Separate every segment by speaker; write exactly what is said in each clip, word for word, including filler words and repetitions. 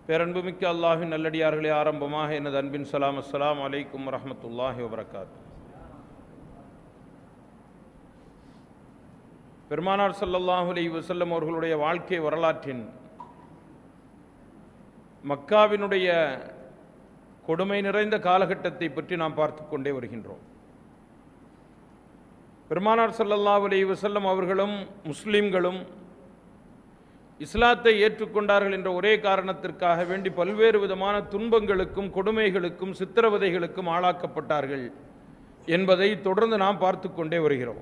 Speaker 1: பேரன்புமிக்க அல்லாஹ்வின் நல்லடியார்களே, ஆரம்பமாக எனது அன்பின் சலாம். அஸ்ஸலாமு அலைக்கும் வரஹ்மத்துல்லாஹி வபரகாத்துஹு. பெருமானார் ஸல்லல்லாஹு அலைஹி வஸல்லம் அவர்களுடைய வாழ்க்கை வரலாற்றின் மக்காவினுடைய கொடுமை நிறைந்த காலகட்டத்தை பற்றி நாம் பார்த்து கொண்டே வருகின்றோம். பெருமானார் ஸல்லல்லாஹு அலைஹி வஸல்லம் அவர்களும் முஸ்லிம்களும் இஸ்லாத்தை ஏற்றுக்கொண்டார்கள் என்ற ஒரே காரணத்திற்காக வேண்டி பல்வேறு விதமான துன்பங்களுக்கும் கொடுமைகளுக்கும் சித்திரவதைகளுக்கும் ஆளாக்கப்பட்டார்கள் என்பதை தொடர்ந்து நாம் பார்த்து கொண்டே வருகிறோம்.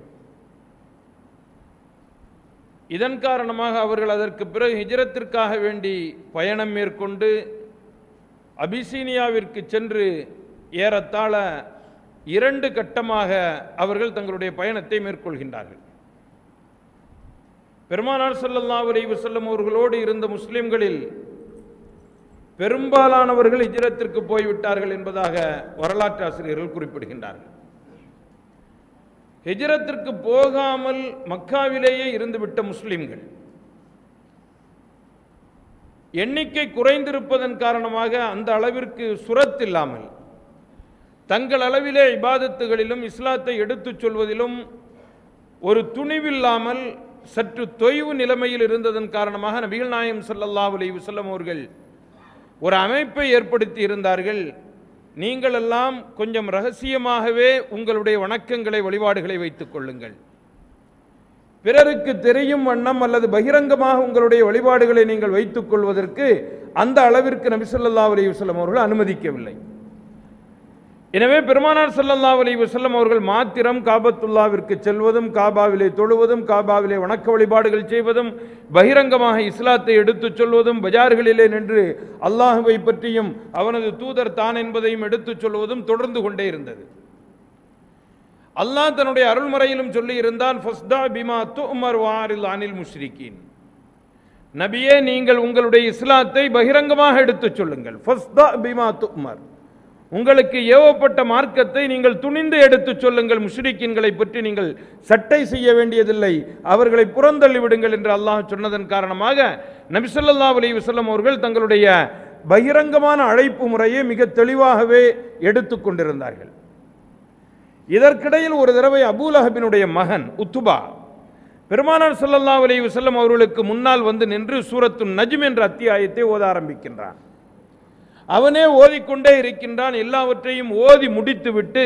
Speaker 1: இதன் காரணமாக அவர்கள் அதற்கு பிறகு ஹிஜ்ரத்திற்காக வேண்டி பயணம் மேற்கொண்டு அபிசீனியாவிற்கு சென்று ஏறத்தாழ இரண்டு கட்டமாக அவர்கள் தங்களுடைய பயணத்தை மேற்கொள்கின்றார்கள். பெருமானார் ஸல்லல்லாஹு அலைஹி வஸல்லம் அவர்களோடு இருந்த முஸ்லிம்களில் பெரும்பாலானவர்கள் ஹிஜ்ரத்திற்கு போய்விட்டார்கள் என்பதாக வரலாற்று ஆசிரியர்கள் குறிப்பிடுகின்றார்கள். ஹிஜ்ரத்திற்கு போகாமல் மக்காவிலேயே இருந்துவிட்ட முஸ்லிம்கள் எண்ணிக்கை குறைந்திருப்பதன் காரணமாக அந்த அளவிற்கு சுரத்தில்லாமல் தங்கள் அளவிலே இபாதத்துகளிலும் இஸ்லாத்தை எடுத்துச் சொல்வதிலும் ஒரு துணிவில்லாமல் சற்று தொய்வு நிலைமையில் இருந்ததன் காரணமாக நபிகள் நாயகம் ஸல்லல்லாஹு அலைஹி வஸல்லம் அவர்கள் ஒரு அமைப்பை ஏற்படுத்தி இருந்தார்கள். நீங்கள் எல்லாம் கொஞ்சம் ரகசியமாகவே உங்களுடைய வணக்கங்களை வழிபாடுகளை வைத்துக் கொள்ளுங்கள், பிறருக்கு தெரியும் வண்ணம் அல்லது பகிரங்கமாக உங்களுடைய வழிபாடுகளை நீங்கள் வைத்துக் கொள்வதற்கு அந்த அளவிற்கு நபி ஸல்லல்லாஹு அலைஹி வஸல்லம் அவர்கள் அனுமதிக்கவில்லை. எனவே பெருமானார் ஸல்லல்லாஹு அலைஹி வஸல்லம் அவர்கள் மாத்திரம் காபத்துல்லாவிற்கு செல்வதும் காபாவிலே தொழுவதும் காபாவிலே வணக்க வழிபாடுகள் செய்வதும் பகிரங்கமாக இஸ்லாத்தை எடுத்துச் சொல்வதும் பஜார்களிலே நின்று அல்லாஹுவை பற்றியும் அவனது தூதர் தான் என்பதையும் எடுத்துச் சொல்வதும் தொடர்ந்து கொண்டே இருந்தது. அல்லாஹ் தன்னுடைய அருள்மறையிலும் சொல்லி இருந்தான், ஃபஸ்தா பிமா துஅமர் வஅரில் அனில் முஷ்ரிகீன். நபியே, நீங்கள் உங்களுடைய இஸ்லாத்தை பகிரங்கமாக எடுத்துச் சொல்லுங்கள். ஃபஸ்தா பிமா துஅமர், உங்களுக்கு ஏவப்பட்ட மார்க்கத்தை நீங்கள் துணிந்து எடுத்துச் சொல்லுங்கள். முஷ்ரிக்கீன்களை பற்றி நீங்கள் சட்டை செய்ய வேண்டியதில்லை, அவர்களை புறந்தள்ளி விடுங்கள் என்று அல்லாஹ் சொன்னதன் காரணமாக நபி ஸல்லல்லாஹு அலைஹி வஸல்லம் அவர்கள் தங்களுடைய பகிரங்கமான அழைப்பு முறையை மிக தெளிவாகவே எடுத்துக் கொண்டிருந்தார்கள். இதற்கிடையில் ஒரு தடவை அபூலஹபினுடைய மகன் உத்துபா பெருமானார் ஸல்லல்லாஹு அலைஹி வஸல்லம் அவர்களுக்கு முன்னால் வந்து நின்று சூரத்து நஜ்ம் என்ற அத்தியாயத்தை ஓத ஆரம்பிக்கின்றான். அவனே ஓதிக்கொண்டே இருக்கின்றான். எல்லாவற்றையும் ஓதி முடித்துவிட்டு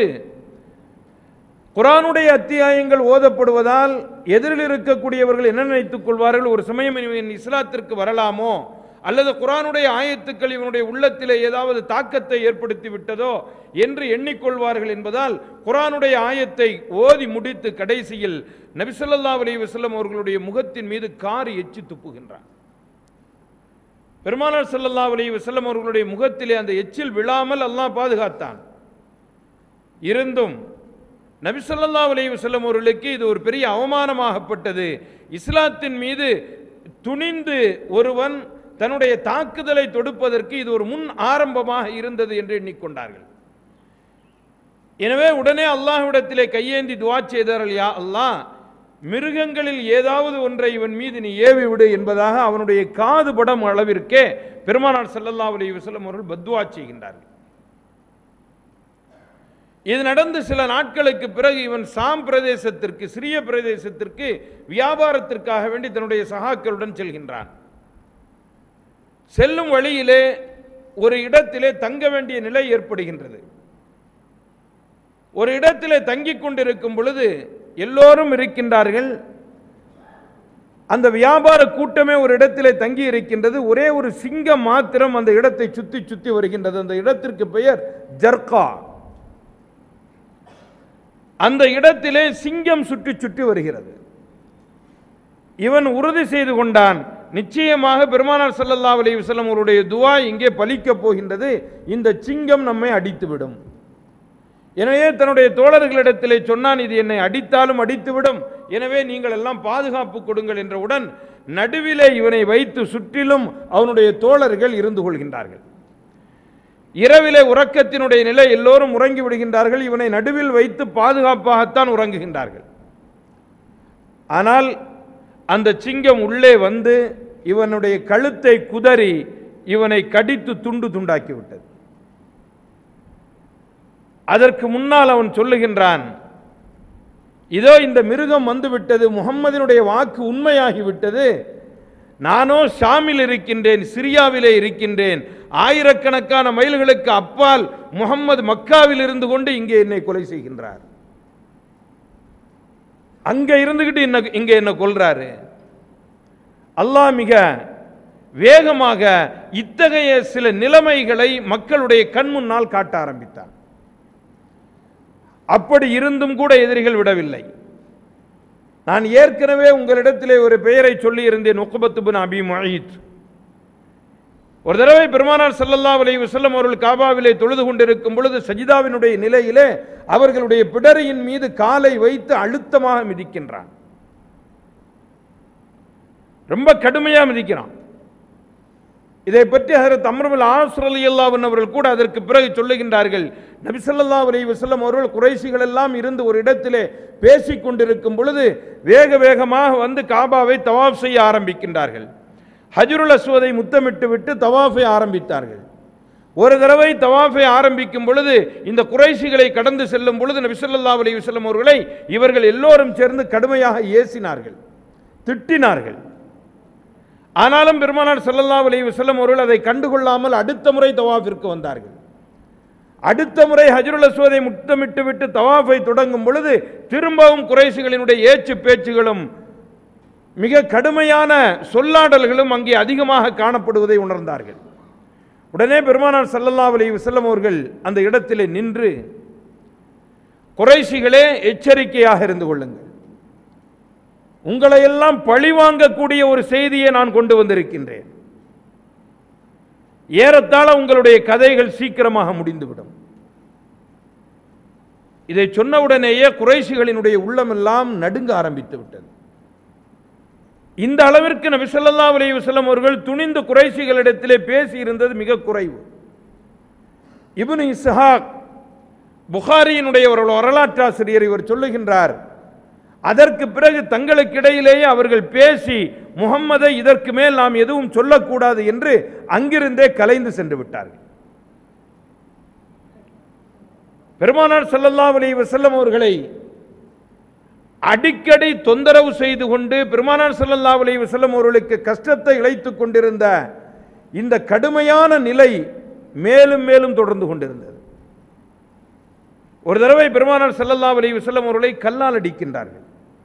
Speaker 1: குர்ஆனுடைய அத்தியாயங்கள் ஓதப்படுவதால் எதிரில் இருக்கக்கூடியவர்கள் என்ன நினைத்துக் கொள்வார்கள், ஒரு சமயம் இவன் இஸ்லாத்திற்கு வரலாமோ அல்லது குர்ஆனுடைய ஆயத்துக்கள் இவனுடைய உள்ளத்திலே ஏதாவது தாக்கத்தை ஏற்படுத்தி விட்டதோ என்று எண்ணிக்கொள்வார்கள் என்பதால் குர்ஆனுடைய ஆயத்தை ஓதி முடித்து கடைசியில் நபி ஸல்லல்லாஹு அலைஹி வஸல்லம் அவர்களுடைய முகத்தின் மீது காரி எச்சி துப்புகின்றான். பெருமானார் ஸல்லல்லாஹு அலைஹி வஸல்லம் அவர்களுடைய முகத்திலே அந்த எச்சில் விழாமல் அல்லாஹ் பாதுகாத்தான். இருந்தும் நபி ஸல்லல்லாஹு அலைஹி வஸல்லம் அவர்களுக்கு இது ஒரு பெரிய அவமானமாகப்பட்டது. இஸ்லாத்தின் மீது துணிந்து ஒருவன் தன்னுடைய தாக்குதலை தொடுப்பதற்கு இது ஒரு முன் ஆரம்பமாக இருந்தது என்று எண்ணிக்கொண்டார்கள். எனவே உடனே அல்லாஹ்விடத்திலே கையேந்தி துஆ செய்தார்கள், யா அல்லாஹ், மிருகங்களில் ஏதாவது ஒன்றை இவன் மீது நீ ஏவி விடு என்பதாக அவனுடைய காது படம் அளவிற்கே பெருமானார் ஸல்லல்லாஹு அலைஹி வஸல்லம் அவர்கள் பத்வா செய்கின்றார்கள். இது நடந்து சில நாட்களுக்கு பிறகு இவன் சாம் பிரதேசத்திற்கு, சிறிய பிரதேசத்திற்கு வியாபாரத்திற்காக வேண்டி தன்னுடைய சகாக்களுடன் செல்கின்றான். செல்லும் வழியிலே ஒரு இடத்திலே தங்க வேண்டிய நிலை ஏற்படுகின்றது. ஒரு இடத்திலே தங்கிக் கொண்டிருக்கும் பொழுது எல்லோரும் இருக்கின்றார்கள். அந்த வியாபார கூட்டமே ஒரு இடத்திலே தங்கி இருக்கின்றது. ஒரே ஒரு சிங்கம் மாத்திரம் அந்த இடத்தை சுத்தி சுத்தி வருகின்றது. அந்த இடத்திற்கு பெயர் ஜர்கா. அந்த இடத்திலே சிங்கம் சுற்றி சுற்றி வருகிறது. இவன் உறுதி செய்து கொண்டான், நிச்சயமாக பெருமானார் ஸல்லல்லாஹு அலைஹி வஸல்லம் அவருடைய துஆ இங்கே பலிக்கப் போகின்றது, இந்த சிங்கம் நம்மை அடித்துவிடும். எனவே தன்னுடைய தோழர்களிடத்திலே சொன்னான், இது என்னை அடித்தாலும் அடித்துவிடும், எனவே நீங்கள் எல்லாம் பாதுகாப்பு கொடுங்கள் என்றவுடன் நடுவிலே இவனை வைத்து சுற்றிலும் அவனுடைய தோழர்கள் இருந்து கொள்கின்றார்கள். இரவிலே உறக்கத்தினுடைய நிலை, எல்லோரும் உறங்கி விடுகின்றார்கள். இவனை நடுவில் வைத்து பாதுகாப்பாகத்தான் உறங்குகின்றார்கள். ஆனால் அந்த சிங்கம் உள்ளே வந்து இவனுடைய கழுத்தை குதறி இவனை கடித்து துண்டு துண்டாக்கிவிட்டது. அதற்கு முன்னால் அவன் சொல்லுகின்றான், இதோ இந்த மிருகம் வந்துவிட்டது, முகம்மதினுடைய வாக்கு உண்மையாகிவிட்டது, நானோ ஷாமில் இருக்கின்றேன், சிரியாவிலே இருக்கின்றேன், ஆயிரக்கணக்கான மைல்களுக்கு அப்பால் முகம்மது மக்காவில் இருந்து கொண்டு இங்கே என்னை கொலை செய்கின்றார், அங்க இருந்துகிட்டு என்ன இங்க என்ன கொல்றாரு. அல்லாஹ் மிக வேகமாக இத்தகைய சில நிலைமைகளை மக்களுடைய கண் முன்னால் காட்ட ஆரம்பித்தார். அப்படி இருந்தும் கூட எதிரிகள் விடவில்லை. நான் ஏற்கனவே உங்களிடத்திலே ஒரு பெயரை சொல்லி இருந்தேன், உக்பத் இப்னு அபி முஐத். ஒரு தடவை பெருமானார் ஸல்லல்லாஹு அலைஹி வஸல்லம் அவர்கள் காபாவிலே தொழுது கொண்டிருக்கும் பொழுது சஜிதாவினுடைய நிலையிலே அவர்களுடைய பிடரியின் மீது காலை வைத்து அழுத்தமாக மிதிக்கின்றான். ரொம்ப கடுமையா மிதிக்கிறான். இதை பற்றி ஹஜ்ரத் அம்ர் இப்னு ஆஸ் ரலியல்லாஹு அன்ஹு அவர்கள் கூட அதற்கு பிறகு சொல்லுகின்றார்கள், நபி ஸல்லல்லாஹு அலைஹி வஸல்லம் அவர்கள் குறைஷிகள் எல்லாம் இருந்து ஒரு இடத்திலே பேசிக் கொண்டிருக்கும் பொழுது வேக வேகமாக வந்து காபாவை தவாஃப் செய்ய ஆரம்பிக்கின்றார்கள். ஹஜ்ருல் அஸ்வதை முத்தமிட்டு விட்டு தவாஃபை ஆரம்பித்தார்கள். ஒரு தடவை தவாஃபை ஆரம்பிக்கும் பொழுது இந்த குறைஷிகளை கடந்து செல்லும் பொழுது நபி ஸல்லல்லாஹு அலைஹி வஸல்லம் அவர்களை இவர்கள் எல்லோரும் சேர்ந்து கடுமையாக ஏசினார்கள், திட்டினார்கள். ஆனாலும் பெருமானார் ஸல்லல்லாஹு அலைஹி வஸல்லம் அவர்கள் அதை கண்டுகொள்ளாமல் அடுத்த முறை தவாஃபிற்கு வந்தார்கள். அடுத்த முறை ஹஜ்ருல் அஸ்வதை முத்தமிட்டு விட்டு தவாஃபை தொடங்கும் பொழுது திரும்பவும் குறைஷிகளினுடைய ஏச்சு பேச்சுகளும் மிக கடுமையான சொல்லாடல்களும் அங்கே அதிகமாக காணப்படுவதை உணர்ந்தார்கள். உடனே பெருமானார் ஸல்லல்லாஹு அலைஹி வஸல்லம் அவர்கள் அந்த இடத்திலே நின்று, குறைஷிகளே எச்சரிக்கையாக இருந்து கொள்ளுங்கள், உங்களை எல்லாம் பழிவாங்கக்கூடிய ஒரு செய்தியை நான் கொண்டு வந்திருக்கின்றேன், ஏறத்தாழ உங்களுடைய கதைகள் சீக்கிரமாக முடிந்துவிடும். இதை சொன்னவுடனேயே குறைஷிகளினுடைய உள்ளமெல்லாம் நடுங்க ஆரம்பித்து விட்டது. இந்த அளவிற்கு நபி ஸல்லல்லாஹு அலைஹி வஸல்லம் அவர்கள் துணிந்து குறைஷிகளிடத்திலே பேசி இருந்தது மிக குறைவு. இப்னு இஸ்ஹாக் புகாரியினுடைய ஒரு வரலாற்றாசிரியர் இவர் சொல்லுகின்றார், அதற்கு பிறகு தங்களுக்கிடையிலேயே அவர்கள் பேசி முகம்மதை இதற்கு மேல் நாம் எதுவும் சொல்லக்கூடாது என்று அங்கிருந்தே கலைந்து சென்று விட்டார்கள். பெருமானார் ஸல்லல்லாஹு அலைஹி வஸல்லம் அவர்களை அடிக்கடி தொந்தரவு செய்து கொண்டு பெருமானார் ஸல்லல்லாஹு அலைஹி வஸல்லம் அவர்களுக்கு கஷ்டத்தை இழைத்துக் கொண்டிருந்த இந்த கடுமையான நிலை மேலும் மேலும் தொடர்ந்து கொண்டிருந்தது. ஒரு தடவை பெருமானார் ஸல்லல்லாஹு அலைஹி வஸல்லம் அவர்களை கல்லால் அடிக்கின்றார்கள்.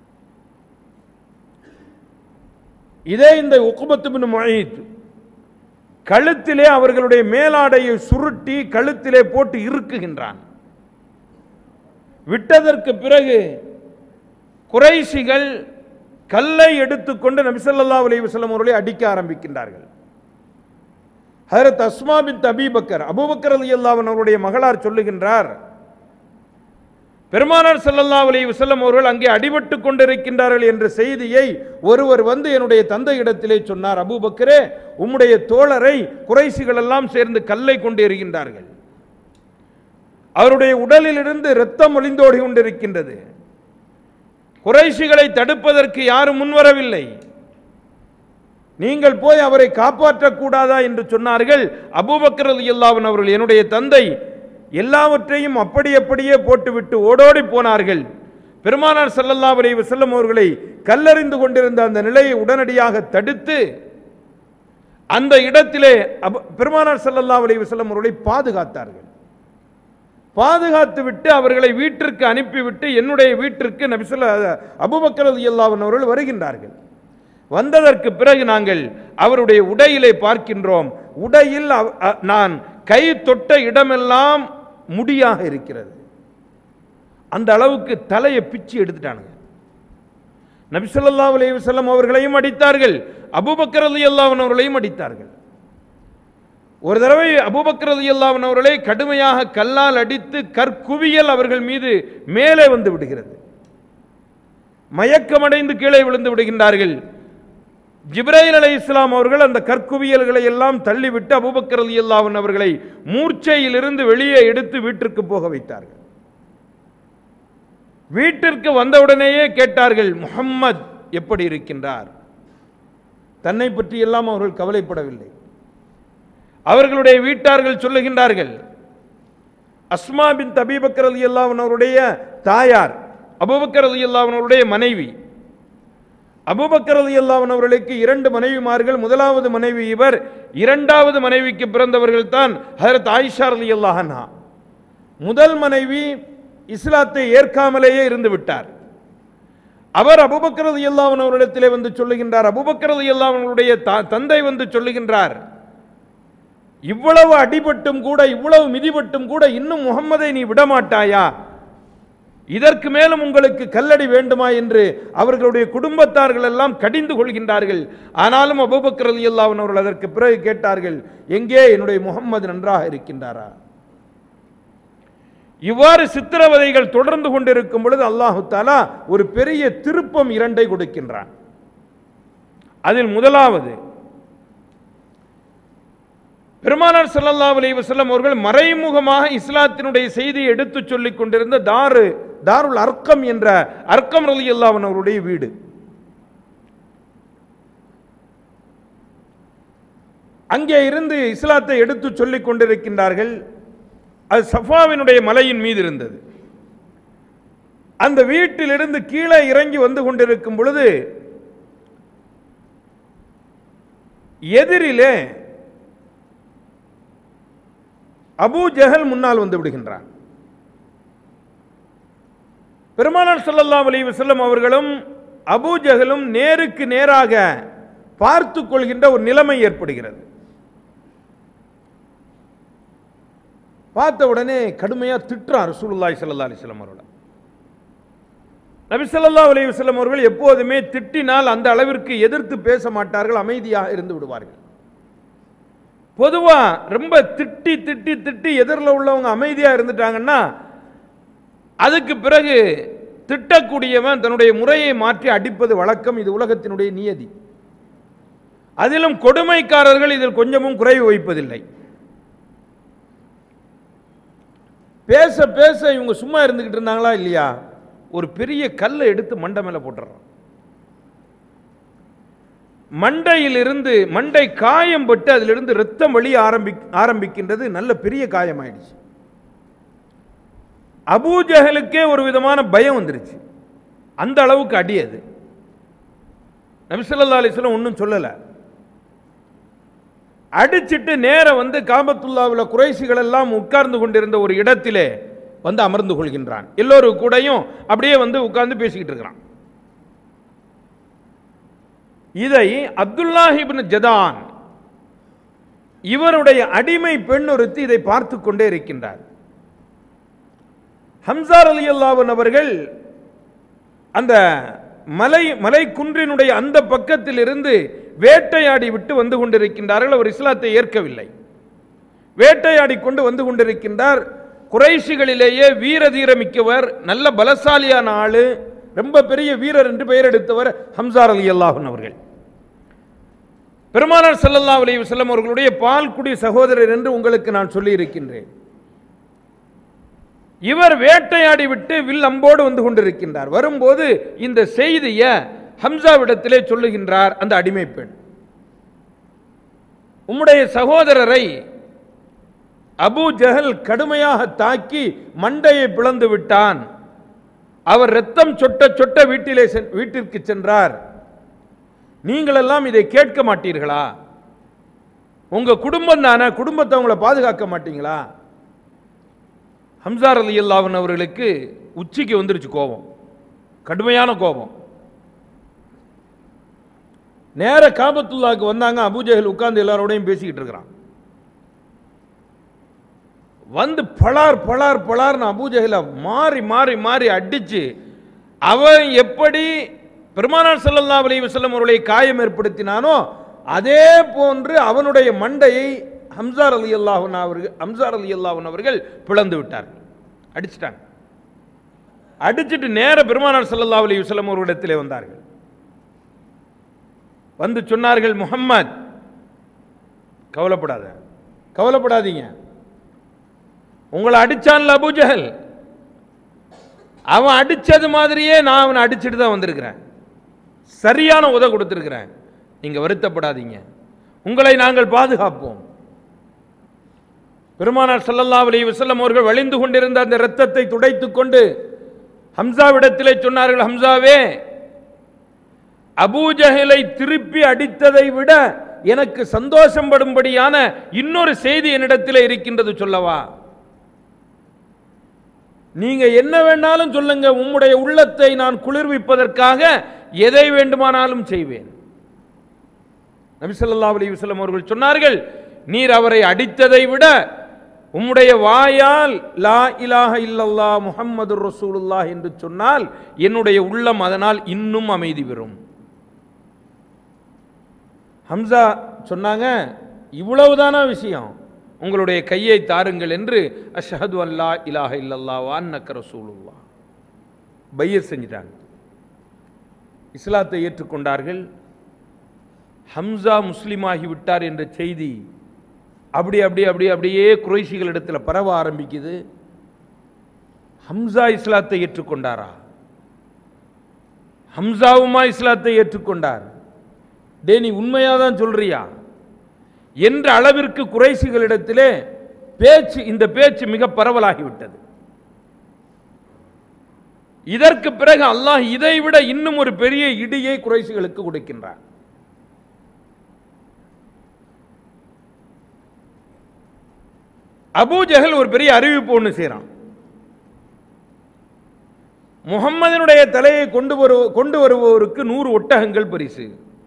Speaker 1: இதே இந்த உக்பத் இப்னு முஐத் கழுத்திலே அவர்களுடைய மேலாடையை சுருட்டி கழுத்திலே போட்டு இறுக்குகின்றான். விட்டதற்கு பிறகு குறைஷிகள் கல்லை எடுத்துக்கொண்டு நபி ஸல்லல்லாஹு அலைஹி வஸல்லம் அவர்களை அடிக்க ஆரம்பிக்கின்றார்கள். ஹஜ்ரத் Asma bint Abi Bakr, Abu Bakr ரலியல்லாஹு அன்ஹு அவருடைய மகளார் சொல்லுகின்றார், பெருமானார் ஸல்லல்லாஹு அலைஹி வஸல்லம் அவர்கள் அங்கே அடிபட்டு கொண்டிருக்கின்றார்கள் என்ற செய்தியை ஒருவர் வந்து என்னுடைய தந்தை இடத்திலே சொன்னார், அபூபக்கரே, உம்முடைய தோழரை குறைஷிகள் எல்லாம் சேர்ந்து கல்லை கொண்டு எறிகின்றார்கள், அவருடைய உடலிலிருந்து இரத்தம் ஒளிந்தோடி கொண்டிருக்கின்றது, குறைஷிகளை தடுப்பதற்கு யாரும் முன்வரவில்லை, நீங்கள் போய் அவரை காப்பாற்றக்கூடாதா என்று சொன்னார்கள். அபூபக்கர் ரலியல்லாஹு அன்ஹு அவர்கள், என்னுடைய தந்தை எல்லாவற்றையும் அப்படி அப்படியே போட்டுவிட்டு ஓடோடி போனார்கள். பெருமானார் ஸல்லல்லாஹு அலைஹி வஸல்லம் அவர்களை கல்லறிந்து கொண்டிருந்த அந்த நிலையை உடனடியாக தடுத்து அந்த இடத்திலே பெருமானார் ஸல்லல்லாஹு அலைஹி வஸல்லம் அவர்களை பாதுகாத்தார்கள். பாதுகாத்து விட்டு அவர்களை வீட்டிற்கு அனுப்பிவிட்டு என்னுடைய வீட்டிற்கு நபி ஸல்லல்லாஹு அபூபக்கர் ரலியல்லாஹு அன்ஹு அவர்கள் வருகின்றார்கள். வந்ததற்கு பிறகு நாங்கள் அவருடைய உடையிலே பார்க்கின்றோம், உடையில் நான் கை தொட்ட இடமெல்லாம் முடியாக இருக்கிறது. அந்த அளவுக்கு தலையை பிச்சு எடுத்துட்டானுங்க. நபி ஸல்லல்லாஹு அலைஹி வஸல்லம் அவர்களையும் அடித்தார்கள், அபூபக்கர் ரலியல்லாஹு அன்ஹு அவர்களையும் அடித்தார்கள். ஒரு தடவை அபூபக்கர் ரலியல்லாஹு அன்ஹு அவர்களை கடுமையாக கல்லால் அடித்து கற்குவியல் அவர்கள் மீது மேலே வந்து விடுகிறது. மயக்கமடைந்து கீழே விழுந்து விடுகின்றார்கள். ஜிப்ரீல் அலைஹிஸ்ஸலாம் அவர்கள் அந்த கற்குவியல்களை எல்லாம் தள்ளிவிட்டு அபூபக்கர் ரலியல்லாஹு அன்ஹு அவர்களை மூர்ச்சையிலிருந்து வெளியே எடுத்து வீட்டிற்கு போக வைத்தார்கள். வீட்டிற்கு வந்தவுடனேயே கேட்டார்கள், முஹம்மத் எப்படி இருக்கின்றார்? தன்னை பற்றி எல்லாம் அவர்கள் கவலைப்படவில்லை. அவர்களுடைய வீட்டார்கள் சொல்லுகின்றார்கள், அஸ்மா பின் அபீ பக்கர் ரலியல்லாஹு அன்ஹு அவருடைய தாயார், அபூபக்கர் ரலியல்லாஹு அன்ஹு அவருடைய மனைவி. அபூபக்கர் ரலியல்லாஹு அன்ஹு அவர்களுக்கு இரண்டு மனைவிமார்கள். முதலாவது மனைவி இவர், இரண்டாவது மனைவிக்கு பிறந்தவர்கள் தான் ஹஜ்ரத் ஆயிஷா ரலியல்லாஹு அன்ஹா. முதல் மனைவி இஸ்லாத்தை ஏற்காமலேயே இருந்து விட்டார். அவர் அபூபக்கர் ரலியல்லாஹு அன்ஹு அவரிடத்திலே வந்து சொல்லுகின்றார், அபூபக்கர் ரலியல்லாஹு அன்ஹு அவருடைய தந்தை வந்து சொல்லுகின்றார், இவ்வளவு அடிபட்டும் கூட, இவ்வளவு மிதிபட்டும் கூட இன்னும் முகம்மதை நீ விடமாட்டாயா? இதற்கு மேலும் உங்களுக்கு கல்லடி வேண்டுமா என்று அவர்களுடைய குடும்பத்தார்கள் எல்லாம் கடிந்து கொள்கின்றார்கள். ஆனாலும் அபூபக்கர் ரலியல்லாஹு அன்ஹு அவர்கள் அதற்கு பிறகு கேட்டார்கள், எங்கே என்னுடைய முகம்மது நன்றாக இருக்கின்றாரா? இவ்வாறு சித்திரவதைகள் தொடர்ந்து கொண்டிருக்கும் பொழுது அல்லாஹு தஆலா ஒரு பெரிய திருப்பம் இரண்டை கொடுக்கின்றான். அதில் முதலாவது, பெருமானார் ஸல்லல்லாஹு அலைஹி வஸல்லம் அவர்கள் மறைமுகமாக இஸ்லாத்தினுடைய செய்தியை எடுத்துச் சொல்லிக் கொண்டிருந்த தாரு தாருல் அர்க்கம் என்ற அர்க்கம் ரலியல்லாஹு அன்ஹு அவருடைய வீடு. அங்கே இருந்து இஸ்லாத்தை எடுத்துச் சொல்லிக் கொண்டிருக்கின்றார்கள். அது சஃபாவினுடைய மலையின் மீது இருந்தது. அந்த வீட்டிலிருந்து கீழே இறங்கி வந்து கொண்டிருக்கும் பொழுது எதிரிலே அபூ ஜஹல் முன்னால் வந்து விடுகின்றார். பெருமானார் ஸல்லல்லாஹு அலைஹி வஸல்லம் அவர்களும் அபூ ஜஹலும் நேருக்கு நேராக பார்த்து கொள்கின்ற ஒரு நிலைமை ஏற்படுகிறது. பார்த்த உடனே கடுமையா திட்டுறார் ரசூலுல்லாஹி ஸல்லல்லாஹு அலைஹி வஸல்லம் அவர்கள். நபி ஸல்லல்லாஹு அலைஹி வஸல்லம் அவர்கள் எப்போதுமே திட்டினால் அந்த அளவிற்கு எதிர்த்து பேச மாட்டார்கள், அமைதியாக இருந்து விடுவார்கள். பொதுவா ரொம்ப திட்டி திட்டி திட்டி எதிரில் உள்ளவங்க அமைதியா இருந்துட்டாங்கன்னா அதுக்கு பிறகு திட்டக்கூடியவன் தன்னுடைய முறையை மாற்றி அடிப்பது வழக்கம். இது உலகத்தினுடைய நியதி. அதிலும் கொடுமைக்காரர்கள் இதில் கொஞ்சமும் குறைவு வைப்பதில்லை. பேச பேச இவங்க சும்மா இருந்துகிட்டு இருந்தாங்களா இல்லையா, ஒரு பெரிய கல்லை எடுத்து மண்டை மேல போட்டுறான். மண்டையிலிருந்து மண்டை காயம் பட்டு அதிலிருந்து ரத்தம் வழி ஆரம்பி ஆரம்பிக்கின்றது. நல்ல பெரிய காயம் ஆயிடுச்சு. அபூ ஜஹலுக்கே ஒரு விதமான பயம் வந்துருச்சு. அந்த அளவுக்கு அடியது. நபி ஸல்லல்லாஹு அலைஹி வஸல்லம் ஒன்றும் சொல்லல. அடிச்சிட்டு நேர வந்து காபத்துல்லாஹ்வுல குறைஷிகள் எல்லாம் உட்கார்ந்து கொண்டிருந்த ஒரு இடத்திலே வந்து அமர்ந்து கொள்கின்றான். எல்லோரும் கூடயும் அப்படியே வந்து உட்கார்ந்து பேசிக்கிட்டு இருக்கிறான். இதை அப்துல்லாஹ் இப்னு ஜதான் இவருடைய அடிமை பெண் ஒருத்தி இதை பார்த்து கொண்டே இருக்கின்றார். ஹம்சா ரலியல்லாஹு அன்ஹு அவர்கள் அந்த மலை மலை குன்றினுடைய அந்த பக்கத்தில் இருந்து வேட்டையாடி விட்டு வந்து கொண்டிருக்கின்றார்கள். அவர் இஸ்லாத்தை ஏற்கவில்லை. வேட்டையாடி கொண்டு வந்து கொண்டிருக்கின்றார். குறைஷிகளிலேயே வீர தீரமிக்கவர், நல்ல பலசாலியான ஆளு, ரொம்ப பெரிய வீரர் என்று பெயர் எடுத்தவர் ஹம்சா ரலியல்லாஹு அன்ஹு அவர்கள். பெருமானார் ஸல்லல்லாஹு அலைஹி வஸல்லம் அவர்களுடைய பால்குடி சகோதரர் என்று உங்களுக்கு நான் சொல்லி இருக்கின்றேன். இவர் வேட்டையாடி விட்டு வில் அம்போடு வந்து கொண்டிருக்கின்றார். வரும்போது இந்த செய்தியை ஹம்சாவிடத்திலே சொல்லுகின்றார் அந்த அடிமை பெண். உம்முடைய சகோதரரை அபூ ஜஹல் கடுமையாக தாக்கி மண்டையை பிளந்து விட்டான். அவர் ரத்தம் சொட்ட சொட்ட வீட்டிலே வீட்டிற்கு சென்றார். நீங்கள் எல்லாம் இதை கேட்க மாட்டீர்களா? உங்க குடும்பம் தானே, குடும்பத்தை உங்களை பாதுகாக்க மாட்டீங்களா? ஹம்சா ரலியல்லாஹு அன்ஹு அவர்களுக்கு உச்சிக்கு வந்துருச்சு கோபம், கடுமையான கோபம். நேர காபத்துல்லாஹ்க்கு வந்தாங்க. அபூ ஜஹல் உட்கார்ந்து எல்லாரோடையும் பேசிக்கிட்டு இருக்கிறான். வந்து பலார் பலார் பலார்னு அபூ ஜஹலை மாறி மாறி மாறி அடிச்சு, அவன் எப்படி பெருமானார் ஸல்லல்லாஹு அலைஹி வஸல்லம் அவர்களை காயம் ஏற்படுத்தினானோ அதே போன்று அவனுடைய மண்டையை ஹம்சா ரலியல்லாஹு அன்ஹு அவர்கள் ஹம்சா ரலியல்லாஹு அன்ஹு அவர்கள் பிளந்து விட்டார்கள், அடிச்சிட்டாங்க. அடிச்சிட்டு நேர பெருமானார் ஸல்லல்லாஹு அலைஹி வஸல்லம் அவர்களிடத்திலே வந்தார்கள். வந்து சொன்னார்கள், முஹம்மத் கவலைப்படாத, கவலைப்படாதீங்க. உங்களை அடிச்சான்ல அபூ ஜஹல், அவன் அடிச்சது மாதிரியே நான் அவனை அடிச்சுட்டு தான் வந்திருக்கிறேன். சரியான உத கொடுத்திருக்கிறேன். நீங்க வருத்தப்படாதீங்க, உங்களை நாங்கள் பாதுகாப்போம். பெருமானார் ஸல்லல்லாஹு அலைஹி வஸல்லம் அவர்கள் வழிந்து கொண்டிருந்த அந்த இரத்தத்தை துடைத்துக் கொண்டு ஹம்சாவிடத்திலே சொன்னார்கள், ஹம்சாவே, அபூஜஹலை திருப்பி அடித்ததை விட எனக்கு சந்தோஷம் படும்படியான இன்னொரு செய்தி என்னிடத்தில் இருக்கின்றது, சொல்லவா? நீங்க என்ன வேண்டாலும் சொல்லுங்க, உம்முடைய உள்ளத்தை நான் குளிர்விப்பதற்காக எதை வேண்டுமானாலும் செய்வேன். நபி ஸல்லல்லாஹு அலைஹி வஸல்லம் அவர்கள் சொன்னார்கள், நீர் அவரை அடித்ததை விட உம்முடைய வாயால் லா இலாஹ இல்லல்லாஹ் முஹம்மதுர் ரசூலுல்லாஹ் என்று சொன்னால் என்னுடைய உள்ளம் அதனால் இன்னும் அமைதி பெறும். ஹம்சா சொன்னாங்க, இவ்வளவுதானா விஷயம்? உங்களுடைய கையை தாருங்கள் என்று அஷ்ஹது அல்லா இலாஹ இல்லல்லாஹ் வ அன்னக ரசூலுல்லாஹ் பையத் செஞ்சிட்டாங்க. இஸ்லாத்தை ஏற்றுக்கொண்டார்கள். ஹம்சா முஸ்லிமாகி விட்டார் என்ற செய்தி அப்படி அப்படி அப்படி அப்படியே குறைஷிகள் இடத்துல பரவ ஆரம்பிக்குது. ஹம்சா இஸ்லாத்தை ஏற்றுக்கொண்டாரா? ஹம்சாவுமா இஸ்லாத்தை ஏற்றுக்கொண்டார்? டே, நீ உண்மையாதான் சொல்றியா என்ற அளவிற்கு குறைஷிகளிடத்திலே பேச்சு, இந்த பேச்சு மிக பரவலாகிவிட்டது. இதற்கு பிறகு அல்லாஹ் இதை விட இன்னும் ஒரு பெரிய இடியை குறைஷிகளுக்கு கொடுக்கின்றார். அபூ ஜஹல் ஒரு பெரிய அறிவிப்பு ஒன்று செய்றான். முஹம்மதினுடைய தலையை கொண்டு வரு கொண்டு வருபவருக்கு நூறு ஒட்டகங்கள் பரிசு.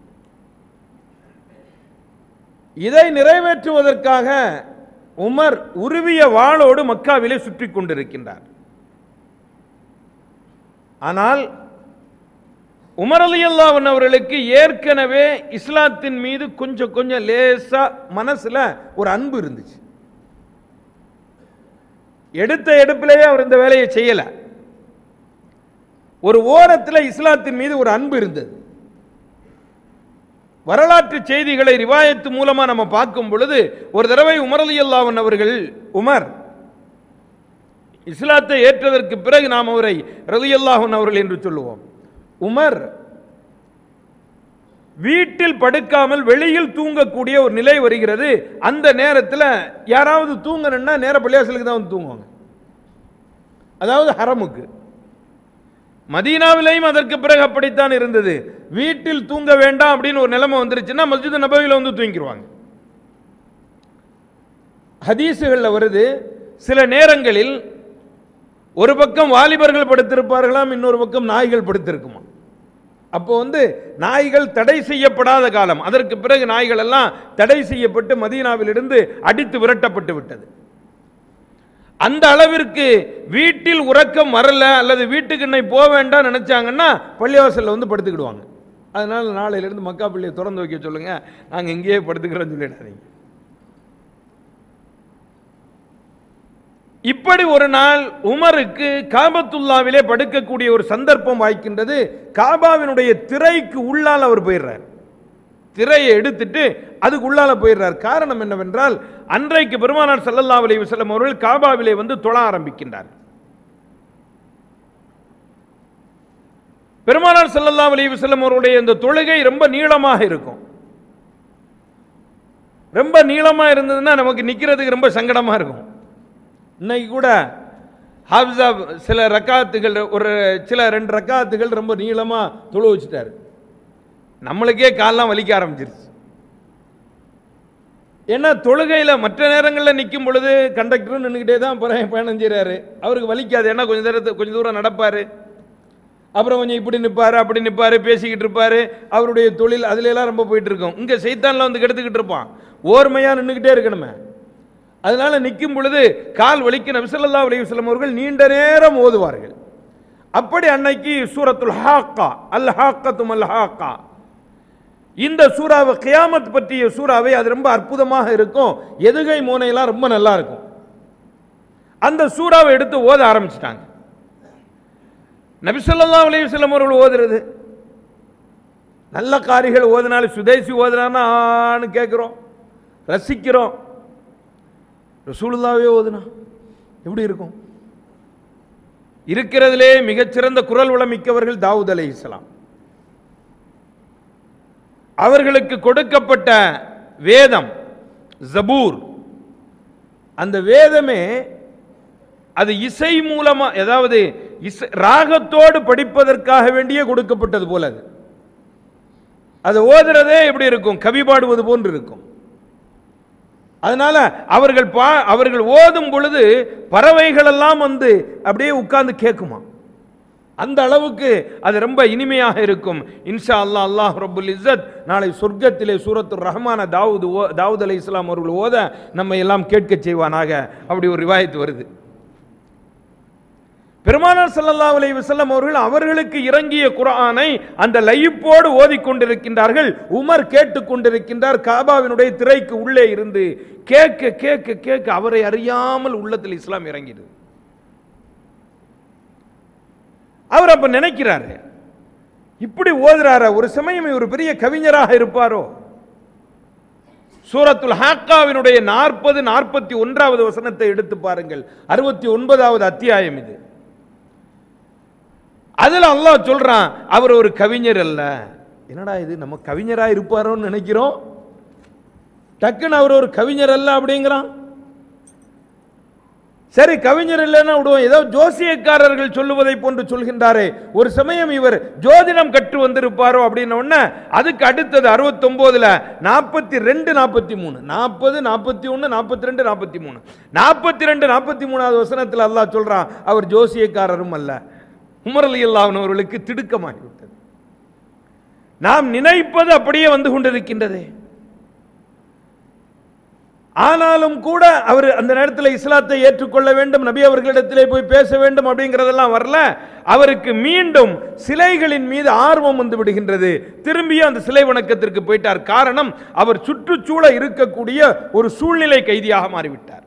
Speaker 1: இதை நிறைவேற்றுவதற்காக உமர் உருவிய வாளோடு மக்காவிலே சுற்றி கொண்டிருக்கின்றார். ஆனால் உமர் ரலியல்லாஹு அன்ஹு அவர்களுக்கு ஏற்கனவே இஸ்லாத்தின் மீது கொஞ்சம் கொஞ்சம் லேசா மனசுல ஒரு அன்பு இருந்துச்சு. எடுத்த எடுப்பிலேயே அவர் இந்த வேலையை செய்யல. ஒரு ஓரத்தில் இஸ்லாத்தின் மீது ஒரு அன்பு இருந்தது. வரலாற்று செய்திகளை ரிவாயத்து மூலமா நம்ம பார்க்கும் பொழுது ஒரு தடவை உமர் ரலியல்லாஹு அன்ஹு அவர்கள், உமர் இஸ்லாத்தை ஏற்றதற்கு பிறகு நாம் அவரை ரலியல்லாஹு அன்ஹு அவர்கள் என்று சொல்லுவோம். உமர் வீட்டில் படுக்காமல் வெளியில் தூங்கக்கூடிய ஒரு நிலை வருகிறது. அந்த நேரத்தில் யாராவது தூங்கணும்னா நேர பள்ளியாசலுக்கு தான் வந்து தூங்குவாங்க, அதாவது ஹரமுக்கு. மதீனாவிலையும் அதற்கு பிறகு அப்படித்தான் இருந்தது. வீட்டில் தூங்க வேண்டாம் அப்படின்னு ஒரு நிலைமை வந்துருச்சுன்னா மஸ்ஜித் நபவியில் வந்து தூங்கிடுவாங்க. ஹதீசுகளில் வருது, சில நேரங்களில் ஒரு பக்கம் வாலிபர்கள் படுத்திருப்பார்களாம், இன்னொரு பக்கம் நாய்கள் படுத்திருக்குமா. அப்போ வந்து நாய்கள் தடை செய்யப்படாத காலம். அதற்கு பிறகு நாய்கள் எல்லாம் தடை செய்யப்பட்டு மதீனாவில் இருந்து அடித்து விரட்டப்பட்டு விட்டது. அந்த அளவிற்கு வீட்டில் உறக்கம் வரல அல்லது வீட்டுக்கு இன்னை போக வேண்டாம் நினைச்சாங்கன்னா பள்ளிவாசல்ல வந்து படுத்துக்கிடுவாங்க. அதனால நாளையிலிருந்து மக்கா பள்ளியை திறந்து வைக்க சொல்லுங்க, நாங்கள் இங்கேயே படுத்துக்கிறோம் சொல்லிடாதீங்க. இப்படி ஒரு நாள் உமருக்கு காபத்துல்லாவிலே படுக்கக்கூடிய ஒரு சந்தர்ப்பம் வாய்க்கின்றது. காபாவினுடைய திரைக்கு உள்ளால் அவர் போயிடுறார். திரையை எடுத்துட்டு அதுக்கு உள்ளால போயிடுறார். காரணம் என்னவென்றால், அன்றைக்கு பெருமானார் ஸல்லல்லாஹு அலைஹி வஸல்லம் அவர்கள் காபாவிலே வந்து தொழ ஆரம்பிக்கின்றார். பெருமானார் ஸல்லல்லாஹு அலைஹி வஸல்லம் அவருடைய இந்த தொழுகை ரொம்ப நீளமாக இருக்கும். ரொம்ப நீளமா இருந்ததுன்னா நமக்கு நிக்கிறதுக்கு ரொம்ப சங்கடமா இருக்கும். இன்னைக்கு கூட ஹாஃபிஸா சில ரக்காத்துகள், ஒரு சில ரெண்டு ரக்காத்துகள் ரொம்ப நீளமா தொழு வச்சுட்டாரு. நம்மளுக்கே காலெல்லாம் வலிக்க ஆரம்பிச்சிருச்சு. ஏன்னா தொழுகையில் மற்ற நேரங்களில் நிற்கும் பொழுது கண்டக்டரும் நின்றுக்கிட்டே தான் பயணம் செய்கிறாரு. அவருக்கு வலிக்காது. ஏன்னா கொஞ்சம் நேரத்து கொஞ்சம் தூரம் நடப்பார், அப்புறம் கொஞ்சம் இப்படி நிற்பார் அப்படி நிற்பார், பேசிக்கிட்டு இருப்பார். அவருடைய தொழில் அதுலெல்லாம் ரொம்ப போயிட்டு இருக்கும். இங்கே சைத்தான்லாம் வந்து கெடுத்துக்கிட்டு இருப்பான். ஓர்மையாக நின்றுக்கிட்டே இருக்கணுமே. அதனால நிற்கும் பொழுது கால் வலிக்க நபி ஸல்லல்லாஹு அலைஹி வஸல்லம் அவர்கள் நீண்ட நேரம் ஓதுவார்கள். அப்படி அன்னைக்கு சூரத்துல் ஹாக்கா, அல் ஹாக்கத்தும் அல் ஹாக்கா, இந்த சூறாவை கியாமத் பற்றிய சூறாவை, அது ரொம்ப அற்புதமாக இருக்கும். எதுகை மோனையெல்லாம் ரொம்ப நல்லா இருக்கும். அந்த சூறாவை எடுத்து ஓத ஆரம்பிச்சிட்டாங்க. நபி ஸல்லல்லாஹு அலைஹி வஸல்லம் அவர்கள் ஓதுறது, நல்ல காரிகள் ஓதுனாலும் சுதேசி ஓதுனான்னு கேட்குறோம், ரசிக்கிறோம். ரசூலுல்லாஹ்வே ஓதுனா எப்படி இருக்கும்? இருக்கிறதிலே மிகச்சிறந்த குரல் வளம் மிக்கவர்கள் தாவூத் அலைஹிஸ்ஸலாம். அவர்களுக்கு கொடுக்கப்பட்ட வேதம் ஜபூர், அந்த வேதமே அது இசை மூலமா, அதாவது இசை ராகத்தோடு படிப்பதற்காக வேண்டியே கொடுக்கப்பட்டது போல. அது அது ஓதுறதே எப்படி இருக்கும்? கவி பாடுவது போன்று இருக்கும். அதனால அவர்கள் பா அவர்கள் ஓதும் பொழுது பறவைகள் எல்லாம் வந்து அப்படியே உட்கார்ந்து கேட்குமா. அந்த அளவுக்கு அது ரொம்ப இனிமையாக இருக்கும். இன்ஷா அல்லாஹ் அல்லாஹ் ரப்புல் இஸ்ஸத் நாளை சொர்க்கத்திலே சூரத்துர் ரஹ்மான தாவூத் தாவூத் அலைஹிஸ்ஸலாம் அவர்கள் ஓத நம்ம எல்லாம் கேட்க செய்வானாக. அப்படி ஒரு ரிவாயத் வருது. பெருமானார் ஸல்லல்லாஹு அலைஹி வஸல்லம் அவர்கள் அவர்களுக்கு இறங்கிய குர்ஆனை அந்த லயிப்போடு ஓதிக்கொண்டிருக்கின்றார்கள். உமர் கேட்டுக்கொண்டிருக்கின்றார். காபாவினுடைய திரைக்கு உள்ளே இருந்து கேட்க கேட்க கேட்க அவரை அறியாமல் உள்ளத்தில் இஸ்லாம் இறங்கிடுது. அவர் அப்ப நினைக்கிறாரு, இப்படி ஓதுறார, ஒரு சமயம் ஒரு பெரிய கவிஞராக இருப்பாரோ. சூரத்துல் ஹாக்காவினுடைய நாற்பது நாற்பத்தி ஒன்றாவது வசனத்தை எடுத்து பாருங்கள். அறுபத்தி ஒன்பதாவது அத்தியாயம் இது. அதுல அல்லாஹ் சொல்றான், அவர் ஒரு கவிஞர் அல்ல. என்னடா இது, நம்ம கவிஞரா இருப்பாரோன்னு நினைக்கிறோம். டக்குன்னு அவர் ஒரு கவிஞர் அல்ல அப்படிங்கிறான். சரி, கவிஞர் இல்லைன்னா விடுவோம், ஏதோ ஜோசியக்காரர்கள் சொல்லுவதை போன்று சொல்கின்றாரே, ஒரு சமயம் இவர் ஜோதிடம் கற்று வந்திருப்பாரோ அப்படின்னு உடனே அதுக்கு அடுத்தது அறுபத்தி ஒன்பதுல நாற்பத்தி ரெண்டு நாற்பத்தி மூணு நாற்பது நாற்பத்தி ஒன்னு நாற்பத்தி ரெண்டு நாற்பத்தி மூணு நாற்பத்தி ரெண்டு நாற்பத்தி மூணாவது வசனத்தில் அல்லாஹ் சொல்றான், அவர் ஜோசியக்காரரும் அல்ல. உமர் ரலியல்லாஹு அன்ஹு அவர்களுக்கு திடுக்கமாகிவிட்டது. நாம் நினைப்பது அப்படியே வந்து கொண்டிருக்கின்றது. ஆனாலும் கூட அவர் அந்த நேரத்தில் இஸ்லாத்தை ஏற்றுக்கொள்ள வேண்டும், நபி அவர்களிடத்திலே போய் பேச வேண்டும் அப்படிங்கிறதெல்லாம் வரல. அவருக்கு மீண்டும் சிலைகளின் மீது ஆர்வம் வந்து விடுகின்றது. திரும்பி அந்த சிலை வணக்கத்திற்கு போயிட்டார். காரணம், அவர் சுற்றுச்சூழ இருக்கக்கூடிய ஒரு சூழ்நிலை கைதியாக மாறிவிட்டார்.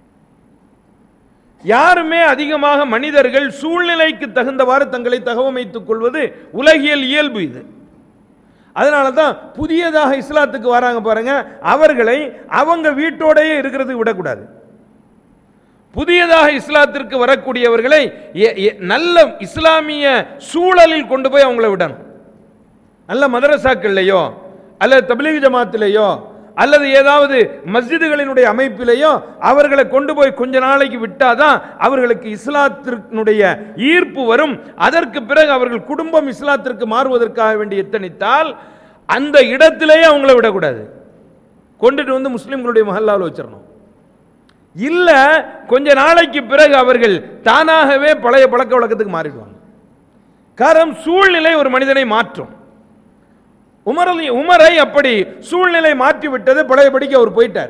Speaker 1: யாருமே அதிகமாக மனிதர்கள் சூழ்நிலைக்கு தகுந்தவாறு தங்களை தகவமைத்துக் கொள்வது உலகியல் இயல்பு இது. அதனால தான் புதியதாக இஸ்லாத்துக்கு வராங்க பாருங்க, அவர்களை அவங்க வீட்டோடையே இருக்கிறது விடக்கூடாது. புதியதாக இஸ்லாத்திற்கு வரக்கூடியவர்களை நல்ல இஸ்லாமிய சூழலில் கொண்டு போய் அவங்கள விடணும். நல்ல மதரசாக்கள்லையோ அல்லது தப்லீக் ஜமாத்திலேயோ அல்லது ஏதாவது மஸ்ஜிதுகளினுடைய அமைப்பிலேயோ அவர்களை கொண்டு போய் கொஞ்ச நாளைக்கு விட்டாதான் அவர்களுக்கு இஸ்லாத்தினுடைய ஈர்ப்பு வரும். அதற்கு பிறகு அவர்கள் குடும்பம் இஸ்லாத்திற்கு மாறுவதற்காக வேண்டி எத்தனித்தால் அந்த இடத்திலேயே அவங்கள விடக்கூடாது, கொண்டுட்டு வந்து முஸ்லிம்களுடைய மஹல்லாவில் வச்சிடணும். இல்ல கொஞ்ச நாளைக்கு பிறகு அவர்கள் தானாகவே பழைய பழக்க வழக்கத்துக்கு மாறிடுவாங்க. காரணம், சூழ்நிலை ஒரு மனிதனை மாற்றும். உமர் அலி உமரை அப்படி சூழ்நிலை மாற்றி விட்டது. பழையபடிக்கு அவர் போயிட்டார்.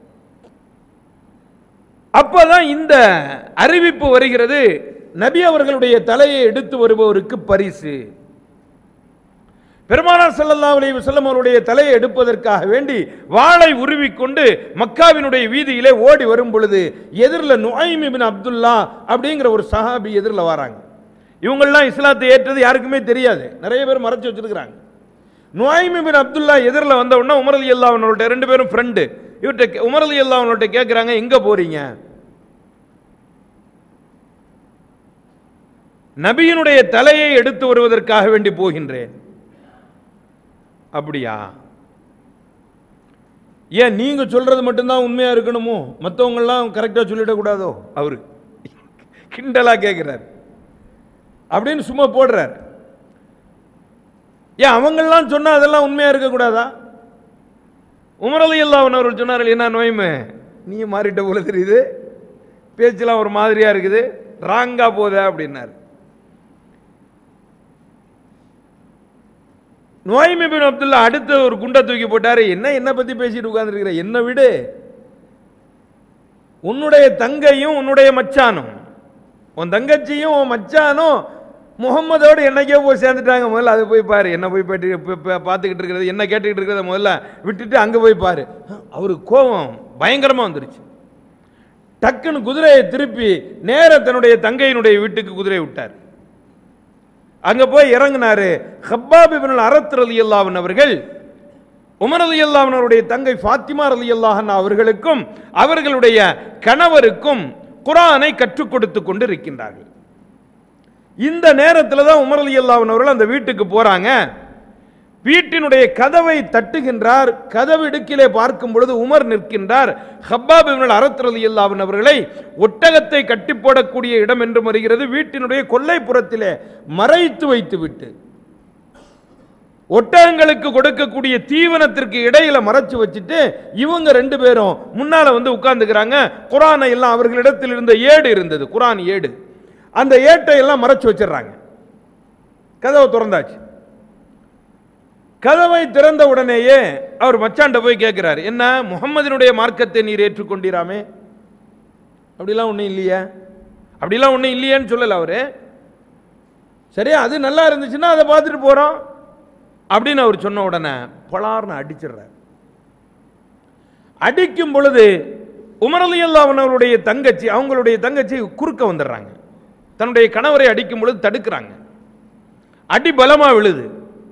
Speaker 1: அப்பதான் இந்த அறிவிப்பு வருகிறது, நபி அவர்களுடைய தலையை எடுத்து வருபவருக்கு பரிசு. பெருமானார் ஸல்லல்லாஹு அலைஹி வஸல்லம் அவருடைய தலையை எடுப்பதற்காக வேண்டி வாளை உருவிக்கொண்டு மக்காவினுடைய வீதியிலே ஓடி வரும் பொழுது எதிரில் நுஐம் இப்னு அப்துல்லா அப்படிங்கிற ஒரு சஹாபி எதிரில் வராங்க. இவங்கெல்லாம் இஸ்லாத்தை ஏற்றது யாருக்குமே தெரியாது, நிறைய பேர் மறைச்சு வச்சிருக்கிறாங்க. நுஐம் இப்னு அப்துல்லா எதிரில் வந்த உடனே உமர் ரலியல்லாஹு அன்ஹு ரெண்டு பேரும் ஃப்ரெண்டு, இவர்கிட்ட உமர் ரலியல்லாஹு அன்ஹு கேட்குறாங்க, எங்க போறீங்க? நபியினுடைய தலையை எடுத்து வருவதற்காக வேண்டி போகின்றேன். அப்படியா? ஏன் நீங்க சொல்றது மட்டும்தான் உண்மையா இருக்கணுமோ, மற்றவங்கெல்லாம் கரெக்டா சொல்லிடக்கூடாதோ? அவரு கிண்டலா கேட்கிறார் அப்படின்னு சும்மா போடுறார். ஏன் அவங்கெல்லாம் சொன்னா அதெல்லாம் உண்மையா இருக்கக்கூடாதா? உமர் ரலியல்லாஹு அன்ஹு அவர்கள் சொன்னார்கள், என்ன நோய்மை, நீ மாறிட்ட போல தெரியுது, பேச்செல்லாம் ஒரு மாதிரியா இருக்குது, ராங்கா போத அப்படின்னாரு. நுஐம் இப்னு அப்துல்லா அடுத்த ஒரு குண்டை தூக்கி போட்டாரு. என்ன என்ன பத்தி பேசிட்டு உட்கார்ந்துருக்கிற, என்ன விடு, உன்னுடைய தங்கையும் உன்னுடைய மச்சானும், உன் தங்கச்சியும் உன் மச்சானும் முகம்மதோடு என்னைக்கே போய் சேர்ந்துட்டாங்க. முதல்ல அதை போய் பாரு, என்ன போய் பார்த்துக்கிட்டு இருக்கிறது, என்ன கேட்டுக்கிட்டு இருக்கிறத முதல்ல விட்டுட்டு அங்கே போய் பாரு. அவருக்கு கோபம் பயங்கரமாக வந்துருச்சு. டக்குன்னு குதிரையை திருப்பி நேர தன்னுடைய தங்கையினுடைய வீட்டுக்கு குதிரையை விட்டார். அங்கே போய் இறங்கினாரு. ஹப்பாப் இப்னு அரத் ரலியல்லாஹு அன்ஹு அவர்கள் உமர் ரலியல்லாஹு அன்ஹு அவருடைய தங்கை ஃபாத்திமா ரலியல்லாஹு அன்ஹா அவர்களுக்கும் அவர்களுடைய கணவருக்கும் குர்ஆனை கற்றுக் கொடுத்து கொண்டு இருக்கின்றார்கள். இந்த நேரத்தில் தான் உமர் ரலியல்லாஹு அன்ஹு அவர்கள் அந்த வீட்டுக்கு போறாங்க. வீட்டினுடைய கதவை தட்டுகின்றார். கதவு இடுக்கிலே பார்க்கும் பொழுது உமர் நிற்கின்றார். ஹப்பாப் இப்னு அரத் ரலியல்லாஹு அன்ஹு அவர்களை ஒட்டகத்தை கட்டி போடக்கூடிய இடம் என்று வருகிறது, வீட்டினுடைய கொல்லைப்புறத்திலே மறைத்து வைத்து விட்டு ஒட்டகங்களுக்கு கொடுக்கக்கூடிய தீவனத்திற்கு இடையில மறைச்சு வச்சுட்டு இவங்க ரெண்டு பேரும் முன்னால வந்து உட்கார்ந்துக்கிறாங்க. குர்ஆனை எல்லாம் அவர்களிடத்தில் இருந்த ஏடு இருந்தது, குர்ஆன் ஏடு, அந்த ஏட்டை எல்லாம் மறைச்சு வச்சிடறாங்க. கதவை திறந்தாச்சு. கதவை திறந்த உடனேயே அவர் மச்சாண்ட போய் கேட்கிறார், என்ன முகம்மதினுடைய மார்க்கத்தை நீர் ஏற்றுக்கொண்டீராமே? அப்படிலாம் ஒன்றும் இல்லையா, அப்படிலாம் ஒன்றும் இல்லையேன்னு சொல்லல அவரு. சரியா, அது நல்லா இருந்துச்சுன்னா அதை பார்த்துட்டு போறோம் அப்படின்னு அவர் சொன்ன உடனே பலார்னு அடிச்சிடுறார். அடிக்கும் பொழுது உமர் ரலியல்லாஹு அன்ஹு அவருடைய தங்கச்சி, அவங்களுடைய தங்கச்சி குறுக்க வந்துடுறாங்க. தன்னுடைய கணவரை அடிக்கும் பொழுது தடுக்கிறாங்க. அடி பலமா விழுது.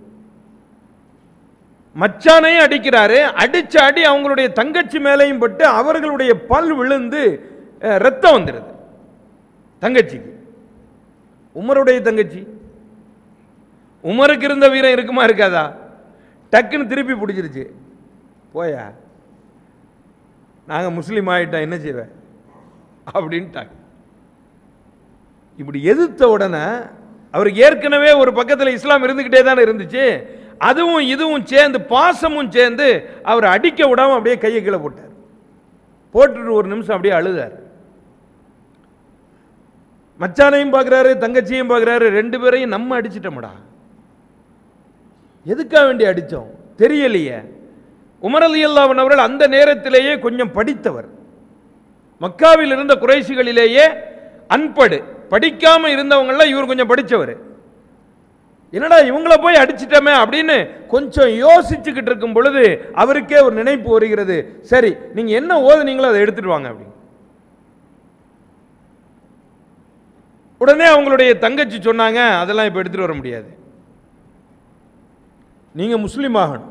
Speaker 1: மச்சானையும் அடிக்கிறாரு. அடிச்ச அடி அவங்களுடைய தங்கச்சி மேலையும் பட்டு அவர்களுடைய பல் விழுந்து ரத்தம் வந்துடுது தங்கச்சிக்கு. உமருடைய தங்கச்சி, உமருக்கு இருந்த வீரம் இருக்குமா இருக்காதா? டக்குன்னு திருப்பி பிடிச்சிருச்சு. போயா, நாங்க முஸ்லீம் ஆயிட்டோம், என்ன செய்வேன் அப்படின்ட்டாங்க. இப்படி எதிர்த்த உடனே அவருக்கு ஏற்கனவே ஒரு பக்கத்தில் இஸ்லாம் இருந்துகிட்டே தானே இருந்துச்சு, அதுவும் இதுவும் சேர்ந்து பாசமும் சேர்ந்து அவர் அடிக்க விடாம அப்படியே கையை கீழே போட்டார். போட்டுட்டு ஒரு நிமிஷம் அப்படியே அழுதார். மச்சானையும் பார்க்கிறாரு, தங்கச்சியும் பார்க்கிறாரு, ரெண்டு பேரையும் நம்ம அடிச்சிட்டோம்டா, எதுக்காக வேண்டி அடிச்சோம் தெரியலையே. உமர் ரலியல்லாஹு அன்ஹு அவர்கள் அந்த நேரத்திலேயே கொஞ்சம் படித்தவர். மக்காவில் இருந்த குறைஷிகளிலேயே அன்படு படிக்காம இருந்தவங்கள இவர் கொஞ்சம் படித்தவர். என்னடா இவங்கள போய் அடிச்சிட்டோமே அப்படின்னு கொஞ்சம் யோசிச்சுக்கிட்டு இருக்கும் பொழுது அவருக்கே ஒரு நினைப்பு வருகிறது, சரி நீங்க என்ன ஓதுனீங்களோ அதை எடுத்துட்டு வாங்க அப்படின்னு. உடனே அவங்களுடைய தங்கச்சி சொன்னாங்க, அதெல்லாம் இப்ப எடுத்துட்டு வர முடியாது, நீங்க முஸ்லீம் ஆகணும்.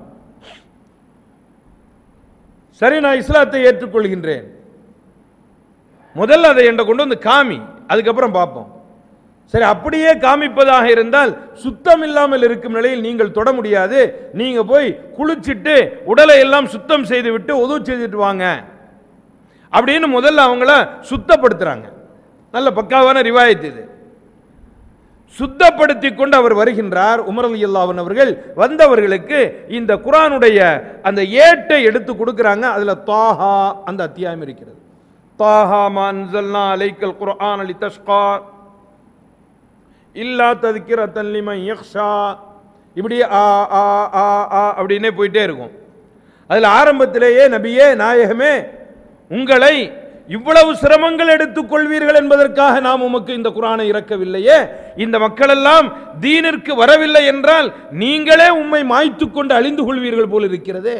Speaker 1: சரி, நான் இஸ்லாத்தை ஏற்றுக்கொள்கின்றேன், முதல்ல அதை என்ற கொண்டு வந்து காமி, அதுக்கப்புறம் பார்ப்போம். சரி, அப்படியே காமிப்பதாக இருந்தால் சுத்தம் இல்லாமல் இருக்கும் நிலையில் நீங்கள் தொட முடியாது, நீங்க போய் குளிச்சிட்டு உடலை எல்லாம் சுத்தம் செய்து விட்டு உது செய்துட்டு வாங்க அப்படின்னு முதல்ல அவங்கள சுத்தப்படுத்துறாங்க. நல்ல பக்காவான ரிவாயத் இது. சுத்தப்படுத்தி கொண்டு அவர் வருகின்றார். உமர் ரலியல்லாஹு அன்ஹு அவர்கள் வந்தவர்களுக்கு இந்த குர்ஆனுடைய அந்த ஏட்டை எடுத்து கொடுக்குறாங்க. அதுல தாஹா அந்த அத்தியாயம் இருக்கிறது. தாஹா மா அன்ஸல்னா அலைக்கல் குர்ஆன லிதஷ்கா இல்லா தذ்கிரத்தன் லிமன் யக்ஷா, இப்படி ஆ ஆ ஆ ஆ அப்படினே போயிட்டே இருக்கும். அதுல ஆரம்பத்திலேயே நபியே நாயகமே, உங்களை இவ்வளவு சிரமங்கள் எடுத்துக் கொள்வீர்கள் என்பதற்காக நாம் உமக்கு இந்த குர்ஆனை இறக்கவில்லையே, இந்த மக்கள் எல்லாம் தீனிற்கு வரவில்லை என்றால் நீங்களே உம்மை மாய்த்துக் கொண்டு அழிந்து கொள்வீர்கள் போல் இருக்கிறதே.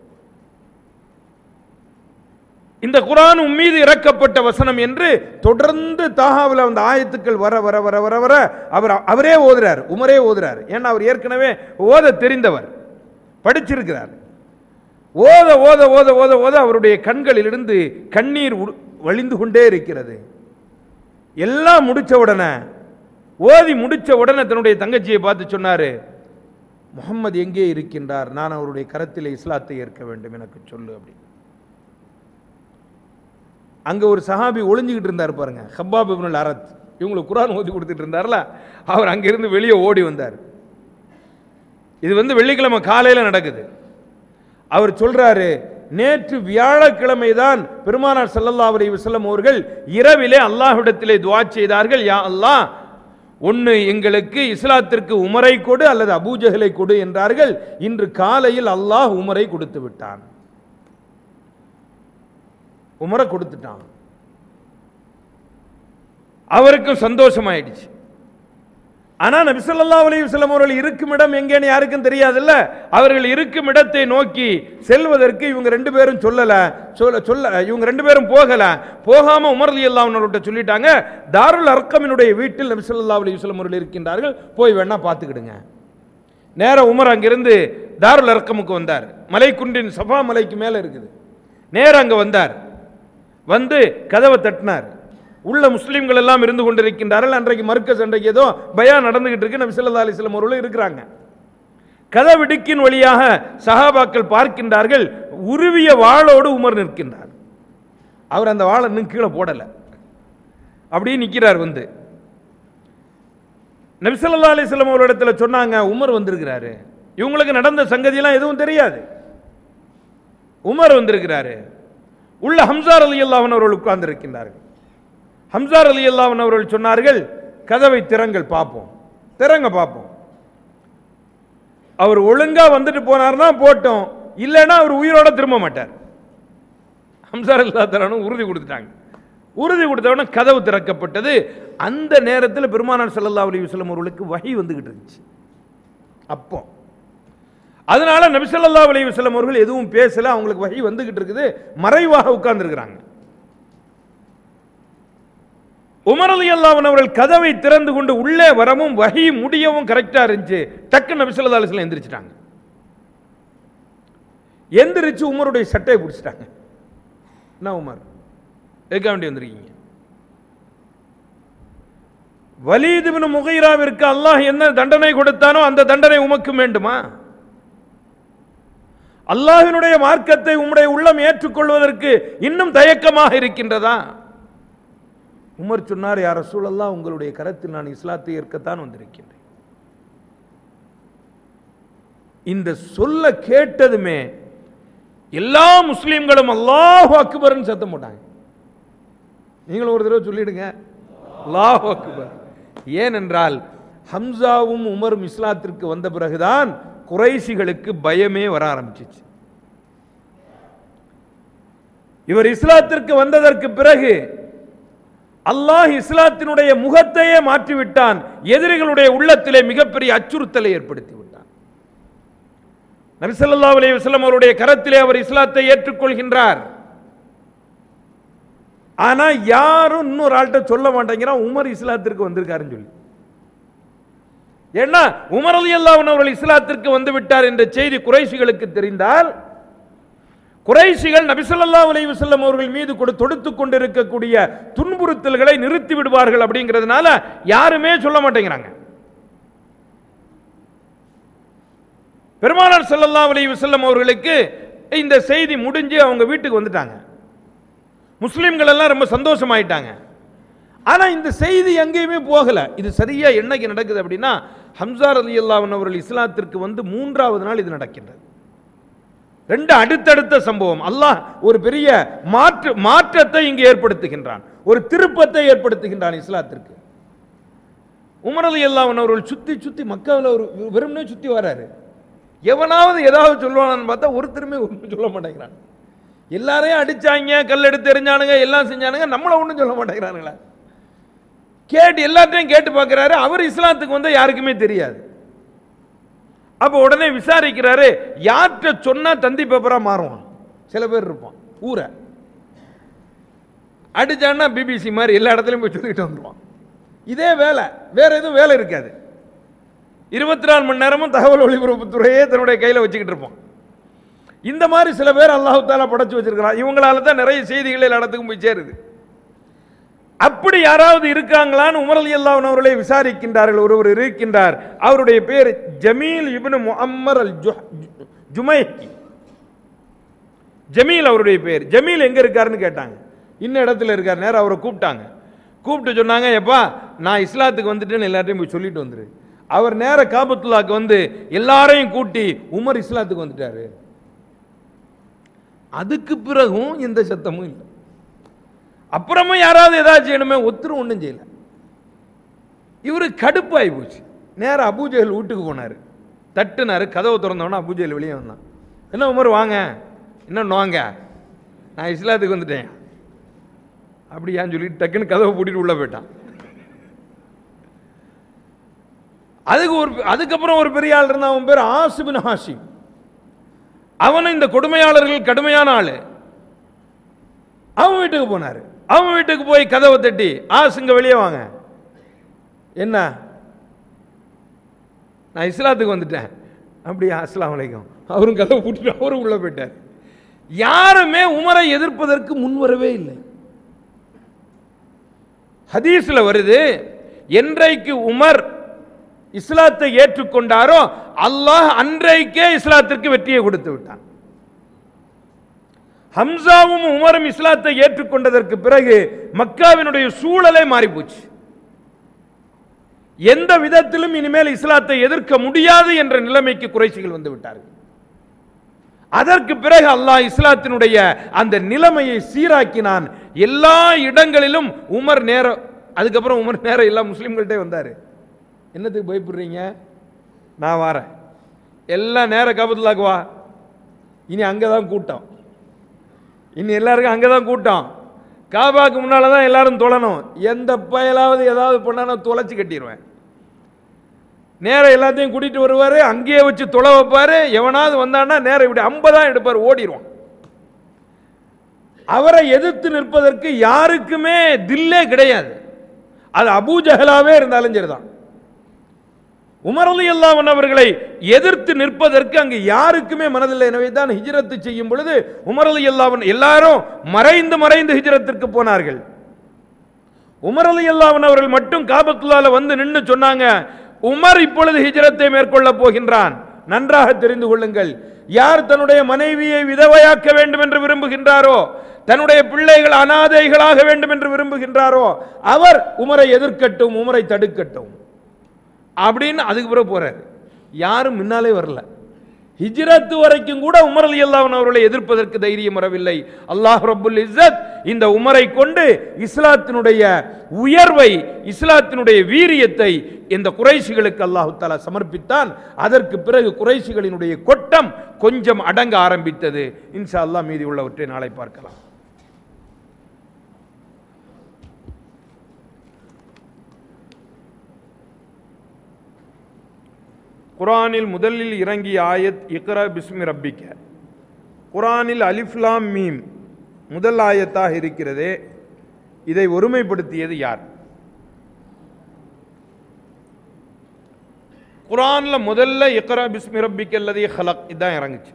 Speaker 1: இந்த குர்ஆன் உம்மீது இறக்கப்பட்ட வசனம் என்று தொடர்ந்து தாஹாவில் அந்த ஆயத்துக்கள் வர வர வர வர வர அவர் அவரே ஓதுறார், உமரே ஓதுறார். ஏன்னா அவர் ஏற்கனவே ஓத தெரிந்தவர், படிச்சிருக்கிறார். ஓத ஓத ஓத ஓத ஓத அவருடைய கண்களிலிருந்து கண்ணீர் வழிந்து கொண்டே இருக்கிறது. எல்லாம் முடிச்ச உடனே, ஓதி முடிச்ச உடனே தன்னுடைய தங்கச்சியை பார்த்து சொன்னாரு, முஹம்மது எங்கே இருக்கின்றார், நான் அவருடைய கரத்திலே இஸ்லாத்தை ஏற்க வேண்டும், எனக்கு சொல்லு அப்படி. அங்க ஒரு சஹாபி ஒளிஞ்சுக்கிட்டு இருந்தார் பாருங்க, ஹப்பாப் இப்னு அரத், இவங்களுக்கு குர்ஆன் ஓதி கொடுத்துட்டு இருந்தார்ல, அவர் அங்கிருந்து வெளியே ஓடி வந்தார். இது வந்து வெள்ளிக்கிழமை காலையில நடக்குது. அவர் சொல்றாரு, நேற்று வியாழக்கிழமை தான் பெருமானார் ஸல்லல்லாஹு அலைஹி வஸல்லம் அவர்கள் இரவிலே அல்லாஹ்விடத்திலே துஆ செய்தார்கள், யா அல்லாஹ், ஒன்னு எங்களுக்கு இஸ்லாத்திற்கு உமரை கொடு அல்லது அபூஜஹலை கொடு என்றார்கள். இன்று காலையில் அல்லாஹ் உமரை கொடுத்து விட்டான், உமரை கொடுத்துட்டான். அவருக்கும் சந்தோஷமாயிடுச்சு. ஆனா நபி ஸல்லல்லாஹு அலைஹி வஸல்லம் அவர்கள் இருக்கும் இடம் எங்கேன்னு யாருக்கும் தெரியாதுல்ல. அவர்கள் இருக்கும் இடத்தை நோக்கி செல்வதற்கு இவங்க ரெண்டு பேரும் சொல்லல சொல்ல சொல்ல இவங்க ரெண்டு பேரும் போகல. போகாம உமர் ரலியல்லாஹு அன்ஹு சொல்லிட்டாங்க, தாருல் அர்கமினுடைய வீட்டில் நபி ஸல்லல்லாஹு அலைஹி வஸல்லம் அவர்கள் இருக்கின்றார்கள், போய் வேணா பார்த்துக்கிடுங்க. நேர உமர் அங்கிருந்து தாருல் அர்கமுக்கு வந்தார். மலைக்குன்றின் சஃபா மலைக்கு மேல இருக்குது. நேர அங்க வந்தார். வந்து கதவை தட்டினார். உள்ள முஸ்லிம்கள் எல்லாம் இருந்து கொண்டிருக்கின்றார்கள். அன்றைக்கு மர்கஸ், அன்றைக்கு ஏதோ பயான் நடந்துகிட்டு இருக்கு, நபி ஸல்லல்லாஹு அலைஹி வஸல்லம் அவர்கள் இருக்கிறாங்க. கதவிடுக்கின் வழியாக சஹாபாக்கள் பார்க்கின்றார்கள், உருவிய வாளோடு உமர் நிற்கின்றார். அவர் அந்த வாளை இன்னும் கீழே போடல, அப்படியே நிற்கிறார். வந்து நபி ஸல்லல்லாஹு அலைஹி வஸல்லம் அவர்களிடத்தில் சொன்னாங்க, உமர் வந்திருக்கிறாரு. இவங்களுக்கு நடந்த சங்கதியெல்லாம் எதுவும் தெரியாது. உமர் வந்திருக்கிறாரு. உள்ள ஹம்ஸா ரலியல்லாஹு அன்ஹு அவர்கள் உட்கார்ந்து இருக்கின்றார்கள். ஹம்ஸா ரலியல்லாஹு அன்ஹு அவர்கள் சொன்னார்கள், கதவை திறங்கள் பார்ப்போம், திறங்க பார்ப்போம். அவர் ஒழுங்கா வந்துட்டு போனார்னா போட்டோம், இல்லைன்னா அவர் உயிரோட திரும்ப மாட்டார். ஹம்ஸா ரலியல்லாஹு அன்ஹு உறுதி கொடுத்துட்டாங்க. உறுதி கொடுத்தவன கதவு திறக்கப்பட்டது. அந்த நேரத்தில் பெருமானார் ஸல்லல்லாஹு அலைஹி வஸல்லம் அவர்களுக்கு வஹி வந்துகிட்டு இருந்துச்சு. அப்போ அதனால நபி ஸல்லல்லாஹு அலைஹி வஸல்லம் அவர்கள் எதுவும் பேசல, அவங்களுக்கு வஹி வந்துகிட்டு இருக்குது, மறைவாக உட்கார்ந்து இருக்கிறாங்க. உமர் ரலியல்லாஹு அன்ஹு அவர்கள் கதவை திறந்து கொண்டு உள்ளே வரவும் வஹி முடியவும் கரெக்டா இருந்துச்சு. டக்கு நபி ஸல்லல்லாஹு அலைஹி வஸல்லம் எந்திரிச்சிட்டாங்க. எந்திரிச்சு உமருடைய சட்டையை பிடிச்சிட்டாங்க. என்ன உமர், எதுக்காக வேண்டி வந்திருக்கீங்க? வலீத் இப்னு முகைராவிற்கு அல்லாஹ் என்ன தண்டனை கொடுத்தானோ அந்த தண்டனை உமக்கு வேண்டுமா? அல்லாஹ்வினுடைய மார்க்கத்தை உம்முடைய உள்ளம் ஏற்றுக்கொள்வதற்கு இன்னும் தயக்கமாக இருக்கின்றதா? உமர் சொன்னார், யா ரசூலல்லாஹ், உங்களுடைய கரத்தில் நான் இஸ்லாத்தை ஏற்கத்தான் வந்திருக்கின்றேன். இந்த சொல்ல கேட்டதுமே எல்லா முஸ்லிம்களும் அல்லாஹு அக்பர்னு சத்தம் போட்டாங்க. நீங்களும் ஒரு தடவை சொல்லிடுங்க, அல்லாஹு அக்பர். ஏனென்றால் ஹம்சாவும் உமரும் இஸ்லாத்திற்கு வந்த பிறகுதான் குறைஷிகளுக்கு பயமே வர ஆரம்பிச்சிச்சு. இவர் இஸ்லாத்திற்கு வந்ததற்கு பிறகு அல்லாஹ் இஸ்லாத்தினுடைய முகத்தையே மாற்றிவிட்டான். எதிரிகளுடைய உள்ளத்திலே மிகப்பெரிய அச்சுறுத்தலை ஏற்படுத்தி விட்டான். நபி ஸல்லல்லாஹு அலைஹி வஸல்லம் அவருடைய கரத்திலே அவர் இஸ்லாத்தை ஏற்றுக்கொள்கின்றார். ஆனா யாரும் இன்னொரு ஆள்கிட்ட சொல்ல மாட்டேங்கிறான் உமர் இஸ்லாத்திற்கு வந்திருக்காருன்னு சொல்லி. ஏன்னா உமர் ரலியல்லாஹு அன்ஹு அவர்கள் இஸ்லாத்திற்கு வந்து விட்டார் என்ற செய்தி குறைஷிகளுக்கு தெரிந்தால், குறைஷிகள் நபி ஸல்லல்லாஹு அலைஹி வஸல்லம் அவர்கள் மீது தொடுத்துக் கொண்டிருக்கக்கூடிய துன்புறுத்தல்களை நிறுத்தி விடுவார்கள். அப்படிங்கிறதுனால யாருமே சொல்ல மாட்டேங்கிறாங்க. பெருமானார் ஸல்லல்லாஹு அலைஹி வஸல்லம் அவர்களுக்கு இந்த செய்தி முடிஞ்சு அவங்க வீட்டுக்கு வந்துட்டாங்க. முஸ்லிம்கள் எல்லாம் ரொம்ப சந்தோஷமாயிட்டாங்க. ஆனா இந்த செய்தி எங்கேயுமே போகல. இது சரியா என்னைக்கு நடக்குது அப்படின்னா, ஹம்ஸா ரலியல்லாஹு அன்ஹு அவர்கள் இஸ்லாத்திற்கு வந்து மூன்றாவது நாள் இது நடக்கின்றது. ரெண்டு அடுத்தடுத்த சம்பவம். அல்லாஹ் ஒரு பெரிய மாற்று மாற்றத்தை இங்கு ஏற்படுத்துகின்றான், ஒரு திருப்பத்தை ஏற்படுத்துகின்றான் இஸ்லாத்திற்கு. உமர் ரலியல்லாஹு அன்ஹு அவர்கள் சுத்தி சுத்தி மக்காவில் ஒரு வெறுமனே சுத்தி வராரு. எவனாவது ஏதாவது சொல்லுவானு பார்த்தா ஒருத்தருமே ஒன்றும் சொல்ல மாட்டேங்கிறான். எல்லாரையும் அடிச்சாங்க, கல் எடுத்து எறிஞ்சானுங்க, எல்லாம் செஞ்சானுங்க, நம்மளை ஒன்றும் சொல்ல மாட்டேங்கிறானுங்களா? கேட்டு எல்லாத்தையும் கேட்டு பார்க்கிறாரு. அவர் இஸ்லாத்துக்கு வந்து யாருக்குமே தெரியாது. அப்ப உடனே விசாரிக்கிறாரு, யார்கிட்ட சொன்னா தந்தி பேப்பரா மாறுவான். சில பேர் இருப்பான், ஊரை அடிச்சான்னா பிபிசி மாதிரி எல்லா இடத்துலையும் போய் சொல்லிட்டு வந்துருவான். இதே வேலை, வேற எதுவும் வேலை இருக்காது. இருபத்தி நாலு மணி நேரமும் தகவல் ஒலிபரப்புத்துறையே தன்னுடைய கையில் வச்சுக்கிட்டு இருப்பான். இந்த மாதிரி சில பேர் அல்லாஹ் தஆலா படைச்சு வச்சிருக்கிறான். இவங்களால தான் நிறைய செய்திகள் எல்லா இடத்துக்கும் போய் சேருது. அப்படி யாராவது இருக்காங்களான்னு உமர் ரலியல்லாஹு அன்ஹு அவர்களை விசாரிக்கின்றார்கள். ஒருவர் இருக்கின்றார், அவருடைய பேர் ஜமீல் இப்னு முஅம்மர் அல் ஜுமைஹி. ஜமீல் அவருடைய பேர். ஜமீல் எங்க இருக்காருன்னு கேட்டாங்க. இன்ன இடத்துல இருக்கார். நேரம் அவரை கூப்பிட்டாங்க. கூப்பிட்டு சொன்னாங்க, எப்பா நான் இஸ்லாத்துக்கு வந்துட்டேன்னு எல்லாத்தையும் போய் சொல்லிட்டு வந்துரு. அவர் நேர காபத்துல்லாக்கு வந்து எல்லாரையும் கூட்டி உமர் இஸ்லாத்துக்கு வந்துட்டாரு. அதுக்கு பிறகும் எந்த சத்தமும் இல்லை. அப்புறமும் யாராவது ஏதாவது செய்யணுமே, ஒத்துரும் ஒன்றும் செய்யல. இவரு கடுப்பாகி போச்சு. நேரம் அபூஜஹல் வீட்டுக்கு போனார். தட்டுனாரு, கதவை திறந்தவொன்னே அபூஜஹல் வெளியே வந்தான். என்ன உமர் வாங்க, என்ன வாங்க, நான் இஸ்லாத்துக்கு வந்துட்டேன் அப்படியான்னு சொல்லிட்டு டக்குன்னு கதவை பூட்டிட்டு உள்ள போயிட்டான். அதுக்கு ஒரு அதுக்கப்புறம் ஒரு பெரிய ஆள் இருந்தான். அவன் பேர் ஆஸ் இப்னு ஹாஷிம். அவனும் இந்த கொடுமையாளர்கள் கடுமையான ஆளு. அவன் வீட்டுக்கு போனாரு. அவன் வீட்டுக்கு போய் கதவை தட்டி, ஆசுங்க வெளியே வாங்க, என்ன நான் இஸ்லாத்துக்கு வந்துட்டேன். அப்படியா, அஸ்ஸலாமு அலைக்கும். அவரும் கதவை பூட்டிட்டு அவரும் உள்ள போயிட்டார். யாருமே உமரை எதிர்ப்பதற்கு முன்வரவே இல்லை. ஹதீஸ்ல வருது, என்றைக்கு உமர் இஸ்லாத்தை ஏற்றுக்கொண்டாரோ அல்லாஹ் அன்றைக்கே இஸ்லாத்திற்கு வெற்றியை கொடுத்து விட்டான். ஹம்சாவும் உமரும் இஸ்லாத்தை ஏற்றுக்கொண்டதற்கு பிறகு மக்காவினுடைய சூழலே மாறி போச்சு. எந்த விதத்திலும் இனிமேல் இஸ்லாத்தை எதிர்க்க முடியாது என்ற நிலைமைக்கு குறைஷிகள் வந்து விட்டார்கள். அதற்கு பிறகு அல்லாஹ் இஸ்லாத்தினுடைய அந்த நிலைமையை சீராக்கினான். எல்லா இடங்களிலும் உமர் நேர அதுக்கப்புறம் உமர் நேர எல்லா முஸ்லிம்கள்ட்டே வந்தாரு. என்னத்துக்கு பயப்படுறீங்க, நான் வரேன், எல்லாம் நேர காபத்துல்லாக்கு வா, இனி அங்கதான் கூட்டம், இனி எல்லாருக்கும் அங்கதான் கூட்டம், காபாக்கு முன்னால தான் எல்லாரும் தொழணும், எந்த பயலாவது ஏதாவது பண்ணா நான் தொலைச்சு கட்டிடுவேன். நேரம் எல்லாத்தையும் கூட்டிட்டு வருவாரு, அங்கேயே வச்சு தொலை வைப்பாரு. எவனாவது வந்தான்னா நேரம் இப்படி ஐம்பதான் எடுப்பார், ஓடிடுவான். அவரை எதிர்த்து நிற்பதற்கு யாருக்குமே தில்லே கிடையாது. அது அபூஜஹலாவே இருந்தாலும் சரிதான். உமர் ரலியல்லாஹு அன்ஹு அவர்களை எதிர்த்து நிற்பதற்கு அங்கு யாருக்குமே மனதில்லை. எனவே தான் ஹிஜ்ரத்து செய்யும் பொழுது உமர் ரலியல்லாஹு அன்ஹு எல்லாரும் மறைந்து மறைந்து ஹிஜ்ரத்திற்கு போனார்கள். உமர் ரலியல்லாஹு அன்ஹு அவர்கள் மட்டும் காபத்துல்லாஹ்ல வந்து நின்று சொன்னாங்க, உமர் இப்பொழுது ஹிஜ்ரத்தை மேற்கொள்ள போகின்றான், நன்றாக தெரிந்து கொள்ளுங்கள். யார் தன்னுடைய மனைவியை விதவையாக்க வேண்டும் என்று விரும்புகின்றாரோ, தன்னுடைய பிள்ளைகள் அனாதைகளாக வேண்டும் என்று விரும்புகின்றாரோ அவர் உமரை எதிர்க்கட்டும், உமரை தடுக்கட்டும் அப்படின்னு அதுக்கு பிறகு போறாரு. யாரும் முன்னாலே வரல. ஹிஜ்ரத் வரைக்கும் கூட உமர் ரலியல்லாஹு அன்ஹு அவர்களை எதிர்ப்பதற்கு தைரியம் வரவில்லை. அல்லாஹ் ரப்புல் இஸ்ஸத் இந்த உமரை கொண்டு இஸ்லாத்தினுடைய உயர்வை, இஸ்லாத்தினுடைய வீரியத்தை இந்த குறைஷிகளுக்கு அல்லாஹ் தஆலா சமர்ப்பித்தான். அதற்கு பிறகு குறைஷிகளினுடைய கொட்டம் கொஞ்சம் அடங்க ஆரம்பித்தது. இன்ஷா அல்லாஹ் மீதி உள்ளவற்றை நாளை பார்க்கலாம். குர்ஆனில் முதலில் இறங்கிய ஆயத் இக்ரா பிஸ்மி ரப்பிக்க. குர்ஆனில் அலிஃப் லாம் மீம் முதல் ஆயத்தாக இருக்கிறதே, இதை ஒருமைப்படுத்தியது யார்? குர்ஆன்ல முதல்ல இக்ரா பிஸ்மி ரப்பிக்க அல்லதி ஹலக் இதான் இறங்குச்சு.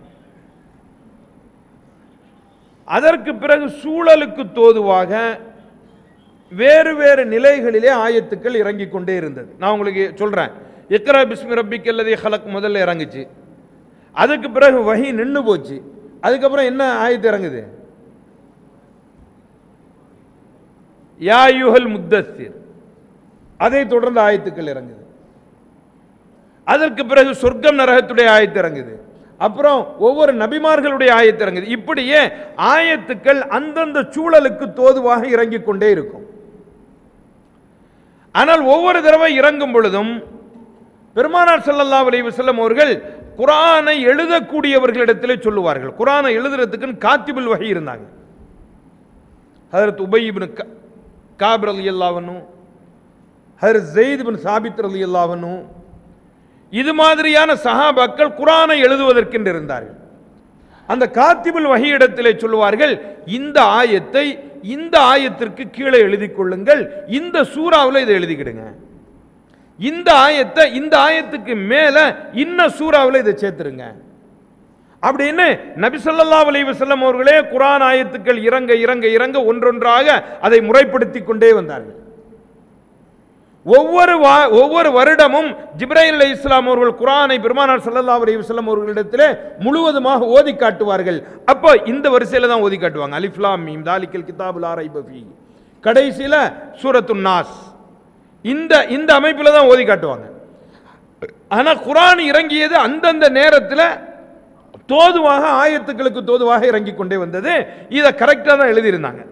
Speaker 1: அதற்கு பிறகு சூழலுக்கு தோதுவாக வேறு வேறு நிலைகளிலே ஆயத்துக்கள் இறங்கிக் கொண்டே இருந்தது. நான் உங்களுக்கு சொல்றேன், இக்ரா பிஸ்மி ரப்பிக்க அல்லதி ஹலக் முதல்ல இறங்குச்சு. அதுக்கு பிறகு வஹி நின்று போச்சு. அதுக்கப்புறம் என்ன ஆயத்து இறங்குது? யா அய்யுஹல் முத்தஸ்ஸிர். அதை தொடர்ந்து ஆயத்துக்கள் இறங்குது. அதற்கு பிறகு சொர்க்கம் நரகத்துடைய ஆயத்து இறங்குது. அப்புறம் ஒவ்வொரு நபிமார்களுடைய ஆயத்து இறங்குது. இப்படியே ஆயத்துக்கள் அந்தந்த சூழலுக்கு தோதுவாக இறங்கிக் கொண்டே இருக்கும். ஆனால் ஒவ்வொரு தடவை இறங்கும் பொழுதும் பெருமானார் ஸல்லல்லாஹு அலைஹி வஸல்லம் அவர்கள் குர்ஆனை எழுதக்கூடியவர்களிடத்திலே சொல்லுவார்கள். குர்ஆனை எழுதுறதுக்கு காத்திபுல் வஹி இருந்தாங்க. ஹஜ்ரத் உபை இப்னு காப் ரலியல்லாஹு அன்ஹு, ஹஜ்ரத் ஸைத் இப்னு சாபித் ரலியல்லாஹு அன்ஹு, இது மாதிரியான சஹாபாக்கள் குர்ஆனை எழுதுவதற்கென்று இருந்தார்கள். அந்த காத்திபுல் வஹி இடத்திலே சொல்லுவார்கள், இந்த ஆயத்தை இந்த ஆயத்திற்கு கீழே எழுதி கொள்ளுங்கள், இந்த சூறாவில் இதை எழுதிக்கிடுங்க, இந்த ஆயத்தை இந்த ஆயத்துக்கு மேல இன்ன சூறாவில் இதை சேர்த்துருங்க அப்படின்னு நபி ஸல்லல்லாஹு அலைஹி வஸல்லம் அவர்களே குர்ஆன் ஆயத்துக்கள் இறங்க இறங்க இறங்க ஒன்றொன்றாக அதை முறைப்படுத்தி கொண்டே வந்தார்கள். ஒவ்வொரு ஒவ்வொரு வருடமும் ஜிப்ரீல் அலைஹிஸ்ஸலாம் அவர்கள் குர்ஆனை பெருமானார் ஸல்லல்லாஹு அலைஹி வஸல்லம் அவர்களிடத்திலே முழுவதுமாக ஓதி காட்டுவார்கள். அப்போ இந்த வரிசையில தான் ஓதி காட்டுவாங்க. அலிஃப் லாம் மீம் தாலிகல் கிதாபு லா ரைப ஃபீஹி, கடைசியில சூரத்துன் நாஸ், இந்த இந்த அமைப்பில் தான் ஓதி காட்டுவாங்க. ஆனா குர்ஆன் இறங்கியது அந்தந்த நேரத்தில் தோதுவாக ஆயத்துக்களுக்கு தோதுவாக இறங்கி கொண்டே வந்தது. இதை கரெக்டாக தான் எழுதியிருந்தாங்க.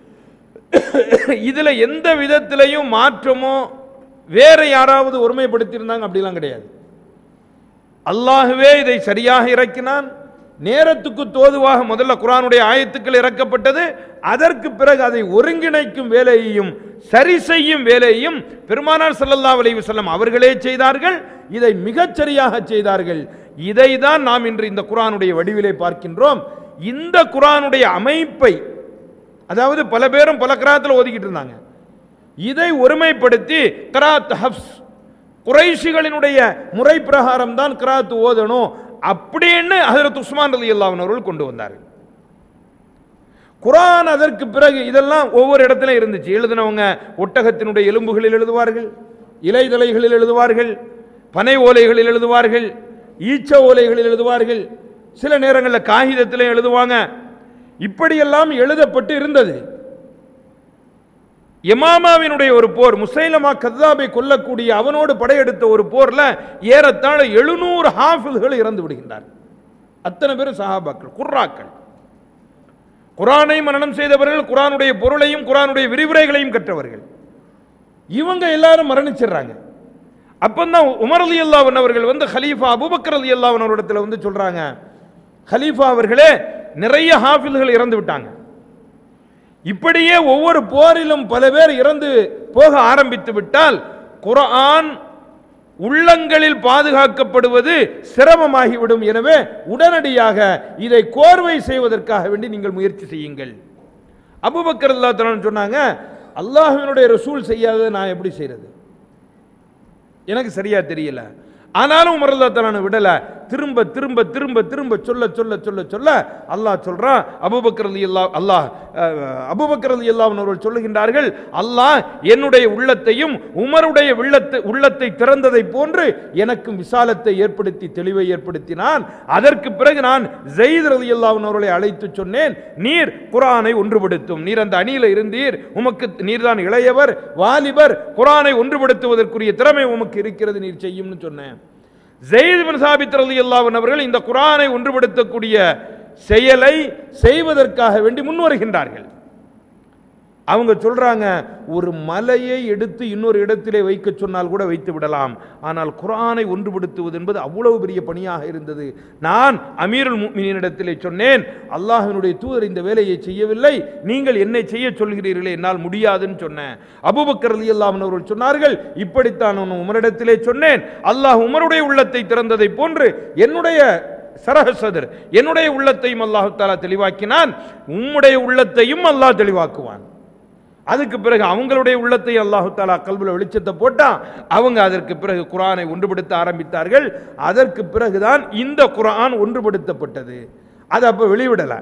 Speaker 1: இதுல எந்த விதத்திலையும் மாற்றமோ வேற யாராவது ஒருமைப்படுத்தியிருந்தாங்க அப்படிலாம் கிடையாது. அல்லாஹ்வே இதை சரியாக இறக்கினான். நேரத்துக்கு தோதுவாக முதல்ல குர்ஆனுடைய ஆயத்துக்கள் இறக்கப்பட்டது. அதற்கு பிறகு அதை ஒருங்கிணைக்கும் வேலையையும் சரி செய்யும் வேலையையும் பெருமானார் ஸல்லல்லாஹு அலைஹி வஸல்லம் அவர்களே செய்தார்கள். இதை மிகச் சரியாக செய்தார்கள். இதை தான் நாம் இன்று இந்த குர்ஆனுடைய வடிவிலே பார்க்கின்றோம். இந்த குர்ஆனுடைய அமைப்பை, அதாவது பல பேரும் பல கிராத்தில் ஓதிக்கிட்டு இருந்தாங்க, இதை ஒருமைப்படுத்தி கிராத் ஹஃப்ஸ், குறைஷிகளினுடைய முறை பிரகாரம் தான் கிராத் ஓதணும் அப்படின்னு ஹஜ்ரத் உஸ்மான் ரலியல்லாஹு அன்ஹு அவர்கள் கொண்டு வந்தார்கள். குர்ஆன் அதற்கு பிறகு இதெல்லாம் ஒவ்வொரு இடத்துல இருந்துச்சு. எழுதினவங்க ஒட்டகத்தினுடைய எலும்புகளில் எழுதுவார்கள், இலைதலைகளில் எழுதுவார்கள், பனை ஓலைகளில் எழுதுவார்கள், ஈச்ச ஓலைகளில் எழுதுவார்கள், சில நேரங்களில் காகிதத்திலும் எழுதுவாங்க. இப்படியெல்லாம் எழுதப்பட்டு இருந்தது. யமாமாவினுடைய ஒரு போர், முசைலமா கத்தாபை கொல்லக்கூடிய அவனோடு படையெடுத்த ஒரு போர்ல ஏறத்தாழ எழுநூறு ஹாஃபில்கள் இறந்து விடுகின்றார். அத்தனை பேரும் சஹாபாக்கள், குர்ராக்கள், குரானை மனனம் செய்தவர்கள், குரானுடைய பொருளையும் குரானுடைய விரிவுரைகளையும் கற்றவர்கள். இவங்க எல்லாரும் மரணிச்சிடுறாங்க. அப்பந்தான் உமர் ரலியல்லாஹு அன்ஹு அவர்கள் வந்து கலீஃபா அபூபக்கர் ரலியல்லாஹு அன்ஹு அவரிடத்தில் வந்து சொல்றாங்க, கலீஃபா அவர்களே, நிறைய ஹாஃபில்கள் இறந்து விட்டாங்க. இப்படியே ஒவ்வொரு போரிலும் பல பேர் இறந்து போக ஆரம்பித்து விட்டால் குர்ஆன் உள்ளங்களில் பாதுகாக்கப்படுவது சிரமமாகிவிடும். எனவே உடனடியாக இதை கோர்வை செய்வதற்காக வேண்டி நீங்கள் முயற்சி செய்யுங்கள். அபூபக்கர் ரலியல்லாஹு அன்ஹு சொன்னாங்க, அல்லாஹ்வினுடைய ரசூல் செய்யாததை நான் எப்படி செய்யறது, எனக்கு சரியா தெரியல. ஆனாலும் உமர் ரலியல்லாஹு அன்ஹு விடல, திரும்ப திரும்ப திரும்ப திரும்ப சொல்ல சொல்ல சொல்ல சொல்ல அல்லாஹ் சொல்றான், அபூபக்கர் ரலியல்லாஹு அல்லாஹ் அபூபக்கர் ரலியல்லாஹு அன்ஹு அவர்கள் சொல்லுகின்றார்கள், அல்லாஹ் என்னுடைய உள்ளத்தையும் உமருடைய உள்ளத்தை உள்ளத்தை திறந்ததை போன்று எனக்கும் விசாலத்தை ஏற்படுத்தி தெளிவை ஏற்படுத்தினான். அதற்கு பிறகு நான் ஸைத் ரலியல்லாஹு அன்ஹு அவர்களை அழைத்து சொன்னேன், நீர் குர்ஆனை ஒன்றுபடுத்தும், நீர் அந்த அணியில இருந்தீர், உமக்கு நீர்தான் இளையவர், வாலிபர், குர்ஆனை ஒன்றுபடுத்துவதற்குரிய திறமை உமக்கு இருக்கிறது, நீர் செய்யும்னு சொன்னேன். ஸைத் பின் சாபித் ரலியல்லாஹு அன்ஹு அவர்கள் இந்த குர்ஆனை ஒன்றுபடுத்தக்கூடிய செயலை செய்வதற்காக வேண்டி முன் வருகின்றார்கள். அவங்க சொல்றாங்க, ஒரு மலையை எடுத்து இன்னொரு இடத்திலே வைக்க சொன்னால் கூட வைத்து விடலாம், ஆனால் குர்ஆனை ஒன்றுபடுத்துவது என்பது அவ்வளவு பெரிய பணியாக இருந்தது. நான் அமீருல் முஃமினீன் இடத்திலே சொன்னேன், அல்லாஹ்வினுடைய தூதர் இந்த வேலையை செய்யவில்லை, நீங்கள் என்னை செய்ய சொல்கிறீர்களே, என்னால் முடியாதுன்னு சொன்னேன். அபூபக்கர் ரலியல்லாஹு அன்ஹு அவர்கள் சொன்னார்கள், இப்படித்தான் நான் உமரிடத்திலே சொன்னேன், அல்லாஹ் உமருடைய உள்ளத்தை திறந்ததை போன்று என்னுடைய சரஹசதர் என்னுடைய உள்ளத்தையும் அல்லாஹ் தஆலா தெளிவாக்கினான், உம்முடைய உள்ளத்தையும் அல்லாஹ் தெளிவாக்குவான். அதுக்கு பிறகு அவங்களுடைய உள்ளத்தை அல்லாஹ் தஆலா கல்புல வெளிச்சத்தை போட்டான். அவங்க அதற்கு பிறகு குர்ஆனை ஒன்றுபடுத்த ஆரம்பித்தார்கள். அதற்கு பிறகுதான் இந்த குர்ஆன் ஒன்றுபடுத்தப்பட்டது. அது அப்ப வெளிவிடல.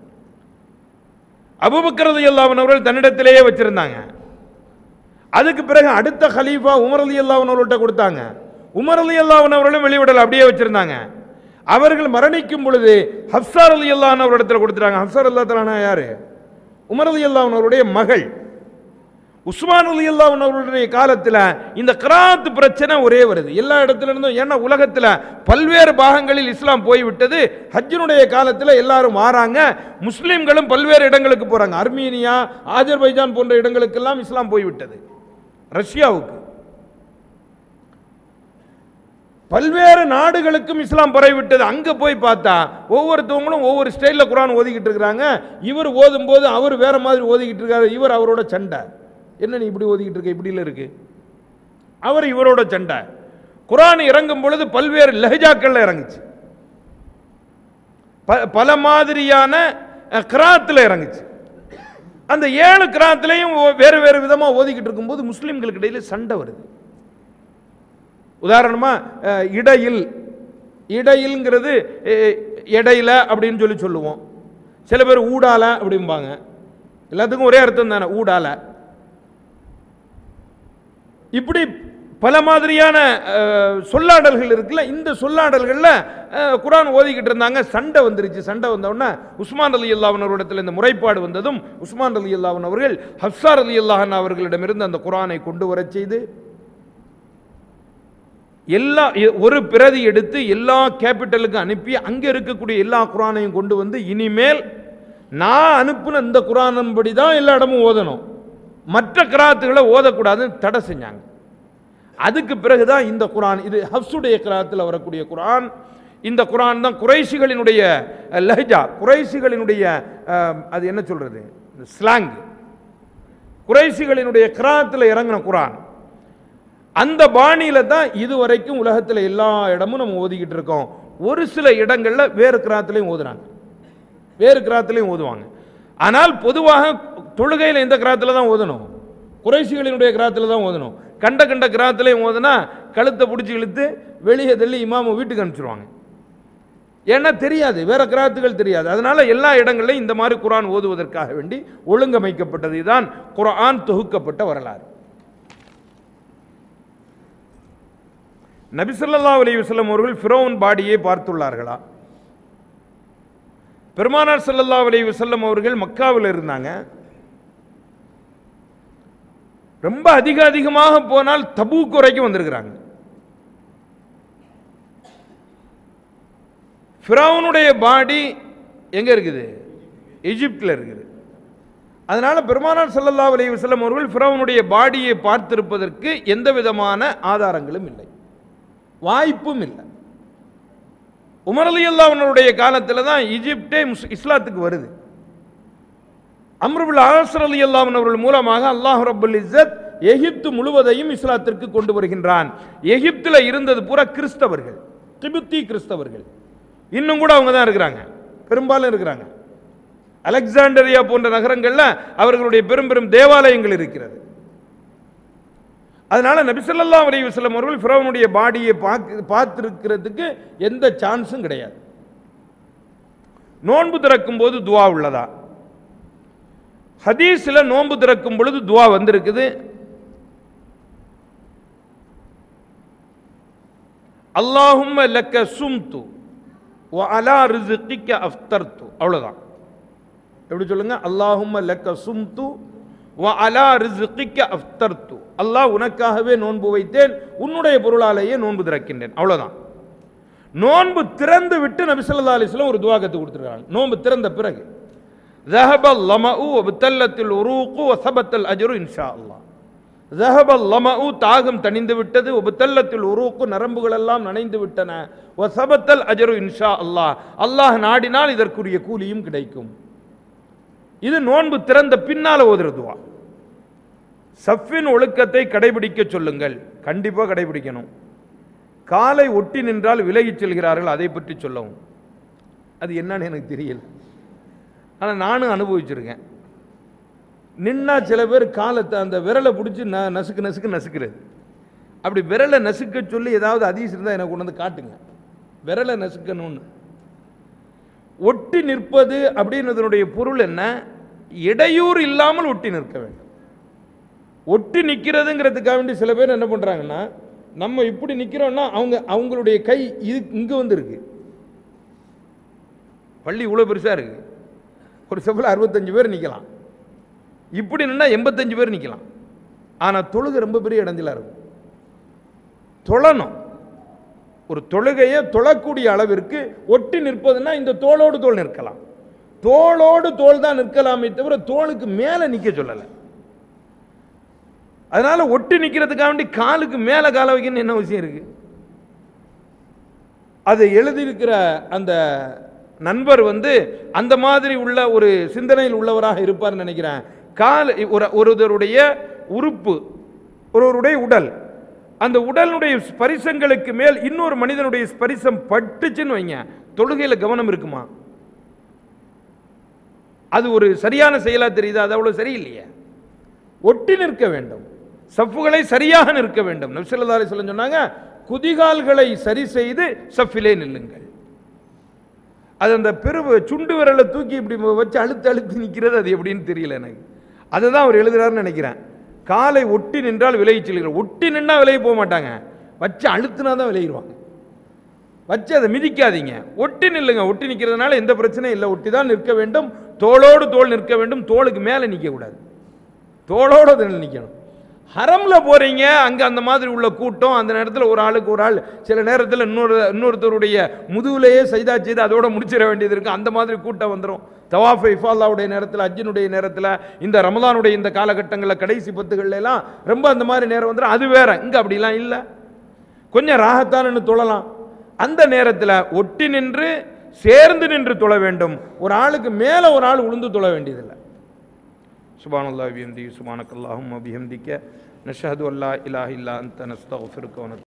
Speaker 1: அபூபக்கர் ரலியல்லாஹு அன்ஹு அவர்கள் தன்னிடத்திலேயே வச்சிருந்தாங்க. அதுக்கு பிறகு அடுத்த கலீஃபா உமர் ரலியல்லாஹு அன்ஹு அவர்கள்ட்ட கொடுத்தாங்க. உமர் ரலியல்லாஹு அன்ஹு அவர்களும் வெளிவிடல, அப்படியே வச்சிருந்தாங்க. அவர்கள் மரணிக்கும் பொழுது ஹப்ஸா ரலியல்லாஹு அன்ஹு அவரிடத்தில் கொடுத்துட்டாங்க. ஹப்ஸா ரலியல்லாஹு அன்ஹா யாரு? உமர் ரலியல்லாஹு அன்ஹு அவருடைய மகள். உஸ்மான் ரலியல்லாஹு அன்ஹு அவருடைய காலத்தில் இந்த கிராத் பிரச்சனை ஒரே வருது எல்லா இடத்துல இருந்தும். ஏன்னா உலகத்தில் பல்வேறு பாகங்களில் இஸ்லாம் போய்விட்டது. ஹஜ்ஜினுடைய காலத்தில் எல்லாரும் வாராங்க, முஸ்லிம்களும் பல்வேறு இடங்களுக்கு போறாங்க. அர்மீனியா, ஆஜர்பைஜான் போன்ற இடங்களுக்கெல்லாம் இஸ்லாம் போய்விட்டது. ரஷ்யாவுக்கு, பல்வேறு நாடுகளுக்கும் இஸ்லாம் பரவிவிட்டது. அங்க போய் பார்த்தா ஒவ்வொருத்தவங்களும் ஒவ்வொரு ஸ்டைலில் குர்ஆன் ஓதிக்கிட்டு இருக்கிறாங்க. இவர் ஓதும் போது அவர் வேற மாதிரி ஓதிக்கிட்டு இருக்காரு, இவர் அவரோட சண்டை. என்ன நீ இப்படி ஓதிக்கிட்டு இருக்க, இப்படி இல்லை இருக்கு, அவர் இவரோட சண்டை. குர்ஆன் இறங்கும் பொழுது பல்வேறு லஹஜாக்கள்ல இறங்குச்சு, பல மாதிரியான கிராத்தில் இறங்குச்சு. அந்த ஏழு கிராத்திலையும் வேறு வேறு விதமா ஓதிக்கிட்டு இருக்கும்போது முஸ்லிம்களுக்கு இடையில சண்டை வருது. உதாரணமா இடையில், இடையில்ங்கிறது இடையில அப்படின்னு சொல்லி சொல்லுவோம். சில பேர் ஊடால அப்படிம்பாங்க. எல்லாத்துக்கும் ஒரே அர்த்தம் தானே, ஊடால. இப்படி பல மாதிரியான சொல்லாடல்கள் இருக்குல்ல. இந்த சொல்லாடல்கள்ல குர்ஆன் ஓதிக்கிட்டு இருந்தாங்க. சண்டை வந்துருச்சு. சண்டை வந்தவுடனே உஸ்மான் ரலியல்லாஹு அன்ஹு அவரிடத்தில் இந்த முறைப்பாடு வந்ததும் உஸ்மான் ரலியல்லாஹு அன்ஹு அவர்கள் ஹப்ஸா ரலியல்லாஹு அன்ஹா அவர்களிடமிருந்து அந்த குர்ஆனை கொண்டு வரச் செய்து எல்லா ஒரு பிரதி எடுத்து எல்லா கேபிட்டலுக்கு அனுப்பி அங்கே இருக்கக்கூடிய எல்லா குர்ஆனையும் கொண்டு வந்து, இனிமேல் நான் அனுப்புன இந்த குர்ஆனின்படி தான் எல்லா இடமும் ஓதணும், மற்ற கிராத்துகளை ஓதக்கூடாதுன்னு தடை செஞ்சாங்க. அதுக்கு பிறகுதான் இந்த குர்ஆன், இது ஹப்ஸுடைய கிராத்தில் வரக்கூடிய குர்ஆன். இந்த குர்ஆன் தான் குறைஷிகளினுடைய லஹஜா, குறைஷிகளினுடைய அது என்ன சொல்றது, ஸ்லாங், குறைஷிகளினுடைய கிராத்தில் இறங்கின குர்ஆன். அந்த பாணியில தான் இதுவரைக்கும் உலகத்தில் எல்லா இடமும் நம்ம ஓதிக்கிட்டு இருக்கோம். ஒரு சில இடங்கள்ல வேறு கிராத்திலையும் ஓதுறாங்க, வேறு கிராத்திலையும் ஓதுவாங்க. ஆனால் பொதுவாக தொழுகையில் எந்த கிராத்தில் தான் ஓதணும், குறைஷிகளினுடைய கிராத்தில் தான் ஓதணும். கண்ட கண்ட கிராத்திலையும் ஓதுனா கழுத்தை பிடிச்சி இழுத்து வெளியே தள்ளி இமாம வீட்டுக்கு அனுப்பிச்சிருவாங்க. ஏன்னா தெரியாது, வேற கிராத்துகள் தெரியாது. அதனால எல்லா இடங்களையும் இந்த மாதிரி குர்ஆன் ஓதுவதற்காக வேண்டி ஒழுங்கமைக்கப்பட்டது. இதுதான் குர்ஆன் தொகுக்கப்பட்ட வரலாறு. நபி ஸல்லல்லாஹு அலைஹி வஸல்லம் அவர்கள் ஃபிரௌன் பாடியை பார்த்துள்ளார்களா? பெருமானார் ஸல்லல்லாஹு அலைஹி வஸல்லம் அவர்கள் மக்காவில் இருந்தாங்க. ரொம்ப அதிக அதிகமாக போனால் தபூக் வரைக்கும் வந்திருக்கிறாங்க. ஃபிரௌனுடைய பாடி எங்க இருக்குது? எகிப்தில் இருக்குது. அதனால பெருமானார் ஸல்லல்லாஹு அலைஹி வஸல்லம் அவர்கள் ஃபிரௌனுடைய பாடியை பார்த்திருப்பதற்கு எந்த விதமான ஆதாரங்களும் இல்லை, வாய்ப்பும் இல்லை. உமர் ரலியல்லாஹு அன்ஹுடைய காலத்தில் தான் எகிப்தே இஸ்லாத்துக்கு வருது. அம்ர் இப்னு ஆஸ் ரலியல்லாஹு அன்ஹு அவர்கள் மூலமாக அல்லாஹ் ரப்பல் இஸ்ஸத் எகிப்து முழுவதையும் இஸ்லாத்திற்கு கொண்டு வருகின்றான். எகிப்தில் இருந்தது பூரா கிறிஸ்தவர்கள், கிபித்தி கிறிஸ்தவர்கள். இன்னும் கூட அவங்க தான் இருக்கிறாங்க, பெரும்பாலும் இருக்கிறாங்க. அலெக்சாண்டரியா போன்ற நகரங்கள்ல அவர்களுடைய பெரும் பெரும் தேவாலயங்கள் இருக்கிறது. அதனால நபி ஸல்லல்லாஹு அலைஹி வஸல்லம் அவர்கள் ஃபிரௌனுடைய பாடியை பார்த்திருக்கிறதுக்கு எந்த சான்ஸும் கிடையாது. நோன்பு திறக்கும் போது துவா உள்ளதா? ஹதீஸ்ல நோன்பு திறக்கும் பொழுது துவா வந்திருக்குது. அல்லாஹும்ம லக்க சும்து வ அலா ரிஸ்கிக அஃப்தர்து, அவ்வளவுதான். எப்படி சொல்லுங்க? அல்லாஹும்ம லக்க சும்து வ அலா ரிஸ்கிக அஃப்தர்து, அல்லாஹ் உனக்காகவே நோன்பு வைத்தேன், உன்னுடைய பொருளாலேயே நோன்பு திறக்கின்றேன், அவ்வளவுதான். நோன்பு திறந்து விட்டு நபி ஸல்லல்லாஹு அலைஹி வஸல்லம் ஒரு துவா கத்து கொடுத்திருக்காங்க. நோன்பு திறந்த பிறகு ذهب اللمأ وابتلت العروق وثبت الأجر إن شاء الله. ذهب اللمأ தாகம் தணிந்து விட்டது, وابتلت العروق நரம்புகள் எல்லாம் நனைந்து விட்டன, وثبت الأجر إن شاء الله அல்லாஹ் நாடினால் இதற்குரிய கூலியும் கிடைக்கும். இது நோன்பு திறந்த பின்னால ஓதுற துவா. சஃபின் ஒழுக்கத்தை கடைபிடிக்க சொல்லுங்கள். கண்டிப்பா கடைபிடிக்கணும். காலை ஒட்டி நின்றால் விலகி செல்கிறார்கள், அதை பற்றி சொல்லவும். அது என்னன்னு எனக்கு தெரியல, ஆனால் நானும் அனுபவிச்சிருக்கேன். நின்னா சில பேர் காலத்தை அந்த விரலை பிடிச்சி ந நசுக்கு நசுக்கு நசுக்கிறது. அப்படி விரலை நசுக்க சொல்லி ஏதாவது ஹதீஸ் இருந்தால் எனக்கு கொண்டு வந்து காட்டுங்க, விரலை நசுக்கணும்னு. ஒட்டி நிற்பது அப்படின்றதனுடைய பொருள் என்ன? இடையூறு இல்லாமல் ஒட்டி நிற்க வேண்டும். ஒட்டி நிற்கிறதுங்கிறதுக்காக வேண்டி சில பேர் என்ன பண்ணுறாங்கன்னா, நம்ம இப்படி நிற்கிறோம்னா அவங்க அவங்களுடைய கை இது இங்கே வந்துருக்கு. பள்ளி இவ்வளோ பெருசாக இருக்கு, ஒரு செப்பில் அறுபத்தஞ்சு பேர் நிற்கலாம், இப்படி நின்னா எண்பத்தஞ்சு பேர் நிற்கலாம். ஆனால் தொழுகை ரொம்ப பெரிய இடஞ்சலாக இருக்கும். தொழணும். ஒரு தொழுகையை தொழக்கூடிய அளவிற்கு ஒட்டி நிற்பதுன்னா இந்த தோளோடு தோல் நிற்கலாம், தோளோடு தோல் தான் நிற்கலாமே தவிர தோளுக்கு மேலே நிற்க சொல்லலை. அதனால ஒட்டி நிற்கிறதுக்காக வேண்டி காலுக்கு மேலே கால வைக்கணும்னு என்ன விஷயம் இருக்கு? அதை எழுதியிருக்கிற அந்த நண்பர் வந்து அந்த மாதிரி உள்ள ஒரு சிந்தனையில் உள்ளவராக இருப்பார் நினைக்கிறேன். கால் ஒரு ஒருவருடைய உறுப்பு, ஒருவருடைய உடல், அந்த உடலுடைய ஸ்பரிசங்களுக்கு மேல் இன்னொரு மனிதனுடைய ஸ்பரிசம் பட்டுச்சுன்னு வைங்க, தொழுகையில கவனம் இருக்குமா? அது ஒரு சரியான செயலா தெரியுது? அது அவ்வளவு சரியில்லையே. ஒட்டி நிற்க வேண்டும், சஃப்புகளை சரியாக நிற்க வேண்டும். நபி ஸல்லல்லாஹு அலைஹி வஸல்லம் சொன்னாங்க, குதிகால்களை சரி செய்து சஃபிலே நில்லுங்கள். அது அந்த பெரு சுண்டு விரலை தூக்கி இப்படி வச்சு அழுத்து அழுத்து நிற்கிறது, அது எப்படின்னு தெரியல எனக்கு. அதுதான் அவர் எழுதுறாருன்னு நினைக்கிறேன். காலை ஒட்டி நின்றால் விலகி செல்கிறார். ஒட்டி நின்னா விலகி போக மாட்டாங்க, வச்சு அழுத்தினா தான் விலகிடுவாங்க. வச்சு அதை மிதிக்காதீங்க, ஒட்டி நில்லுங்க. ஒட்டி நிற்கிறதுனால எந்த பிரச்சனையும் இல்லை. ஒட்டி தான் நிற்க வேண்டும், தோளோடு தோல் நிற்க வேண்டும், தோளுக்கு மேலே நிற்கக்கூடாது, தோளோடு நிற்கணும். ஹரம்ல போறீங்க, அங்கே அந்த மாதிரி உள்ள கூட்டம், அந்த நேரத்தில் ஒரு ஆளுக்கு ஒரு ஆள், சில நேரத்தில் இன்னொரு இன்னொருத்தருடைய முதுகுலையே சைதா செய்து அதோட முடிச்சிட வேண்டியது இருக்கு. அந்த மாதிரி கூட்டம் வந்துடும். தவாஃப் இஃபாலாவுடைய நேரத்தில், அஜ்ஜினுடைய நேரத்தில், இந்த ரமலானுடைய இந்த காலகட்டங்களில் கடைசி பத்துகள்ல எல்லாம் ரொம்ப அந்த மாதிரி நேரம் வந்துடும். அது வேற. இங்கே அப்படிலாம் இல்லை, கொஞ்சம் ராகத்தானு தொழலாம். அந்த நேரத்தில் ஒட்டி நின்று சேர்ந்து நின்று தொழ வேண்டும். ஒரு ஆளுக்கு மேலே ஒரு ஆள் உளுந்து தொழ வேண்டியதில்லை. சுப்ஹானல்லாஹி வ பிஹம்திஹி சுப்ஹானக்கல்லாஹும்ம வ பிஹம்திக நஷ்ஹது அல்லா இலாஹ இல்லா அன்த நஸ்தக்ஃபிருக வ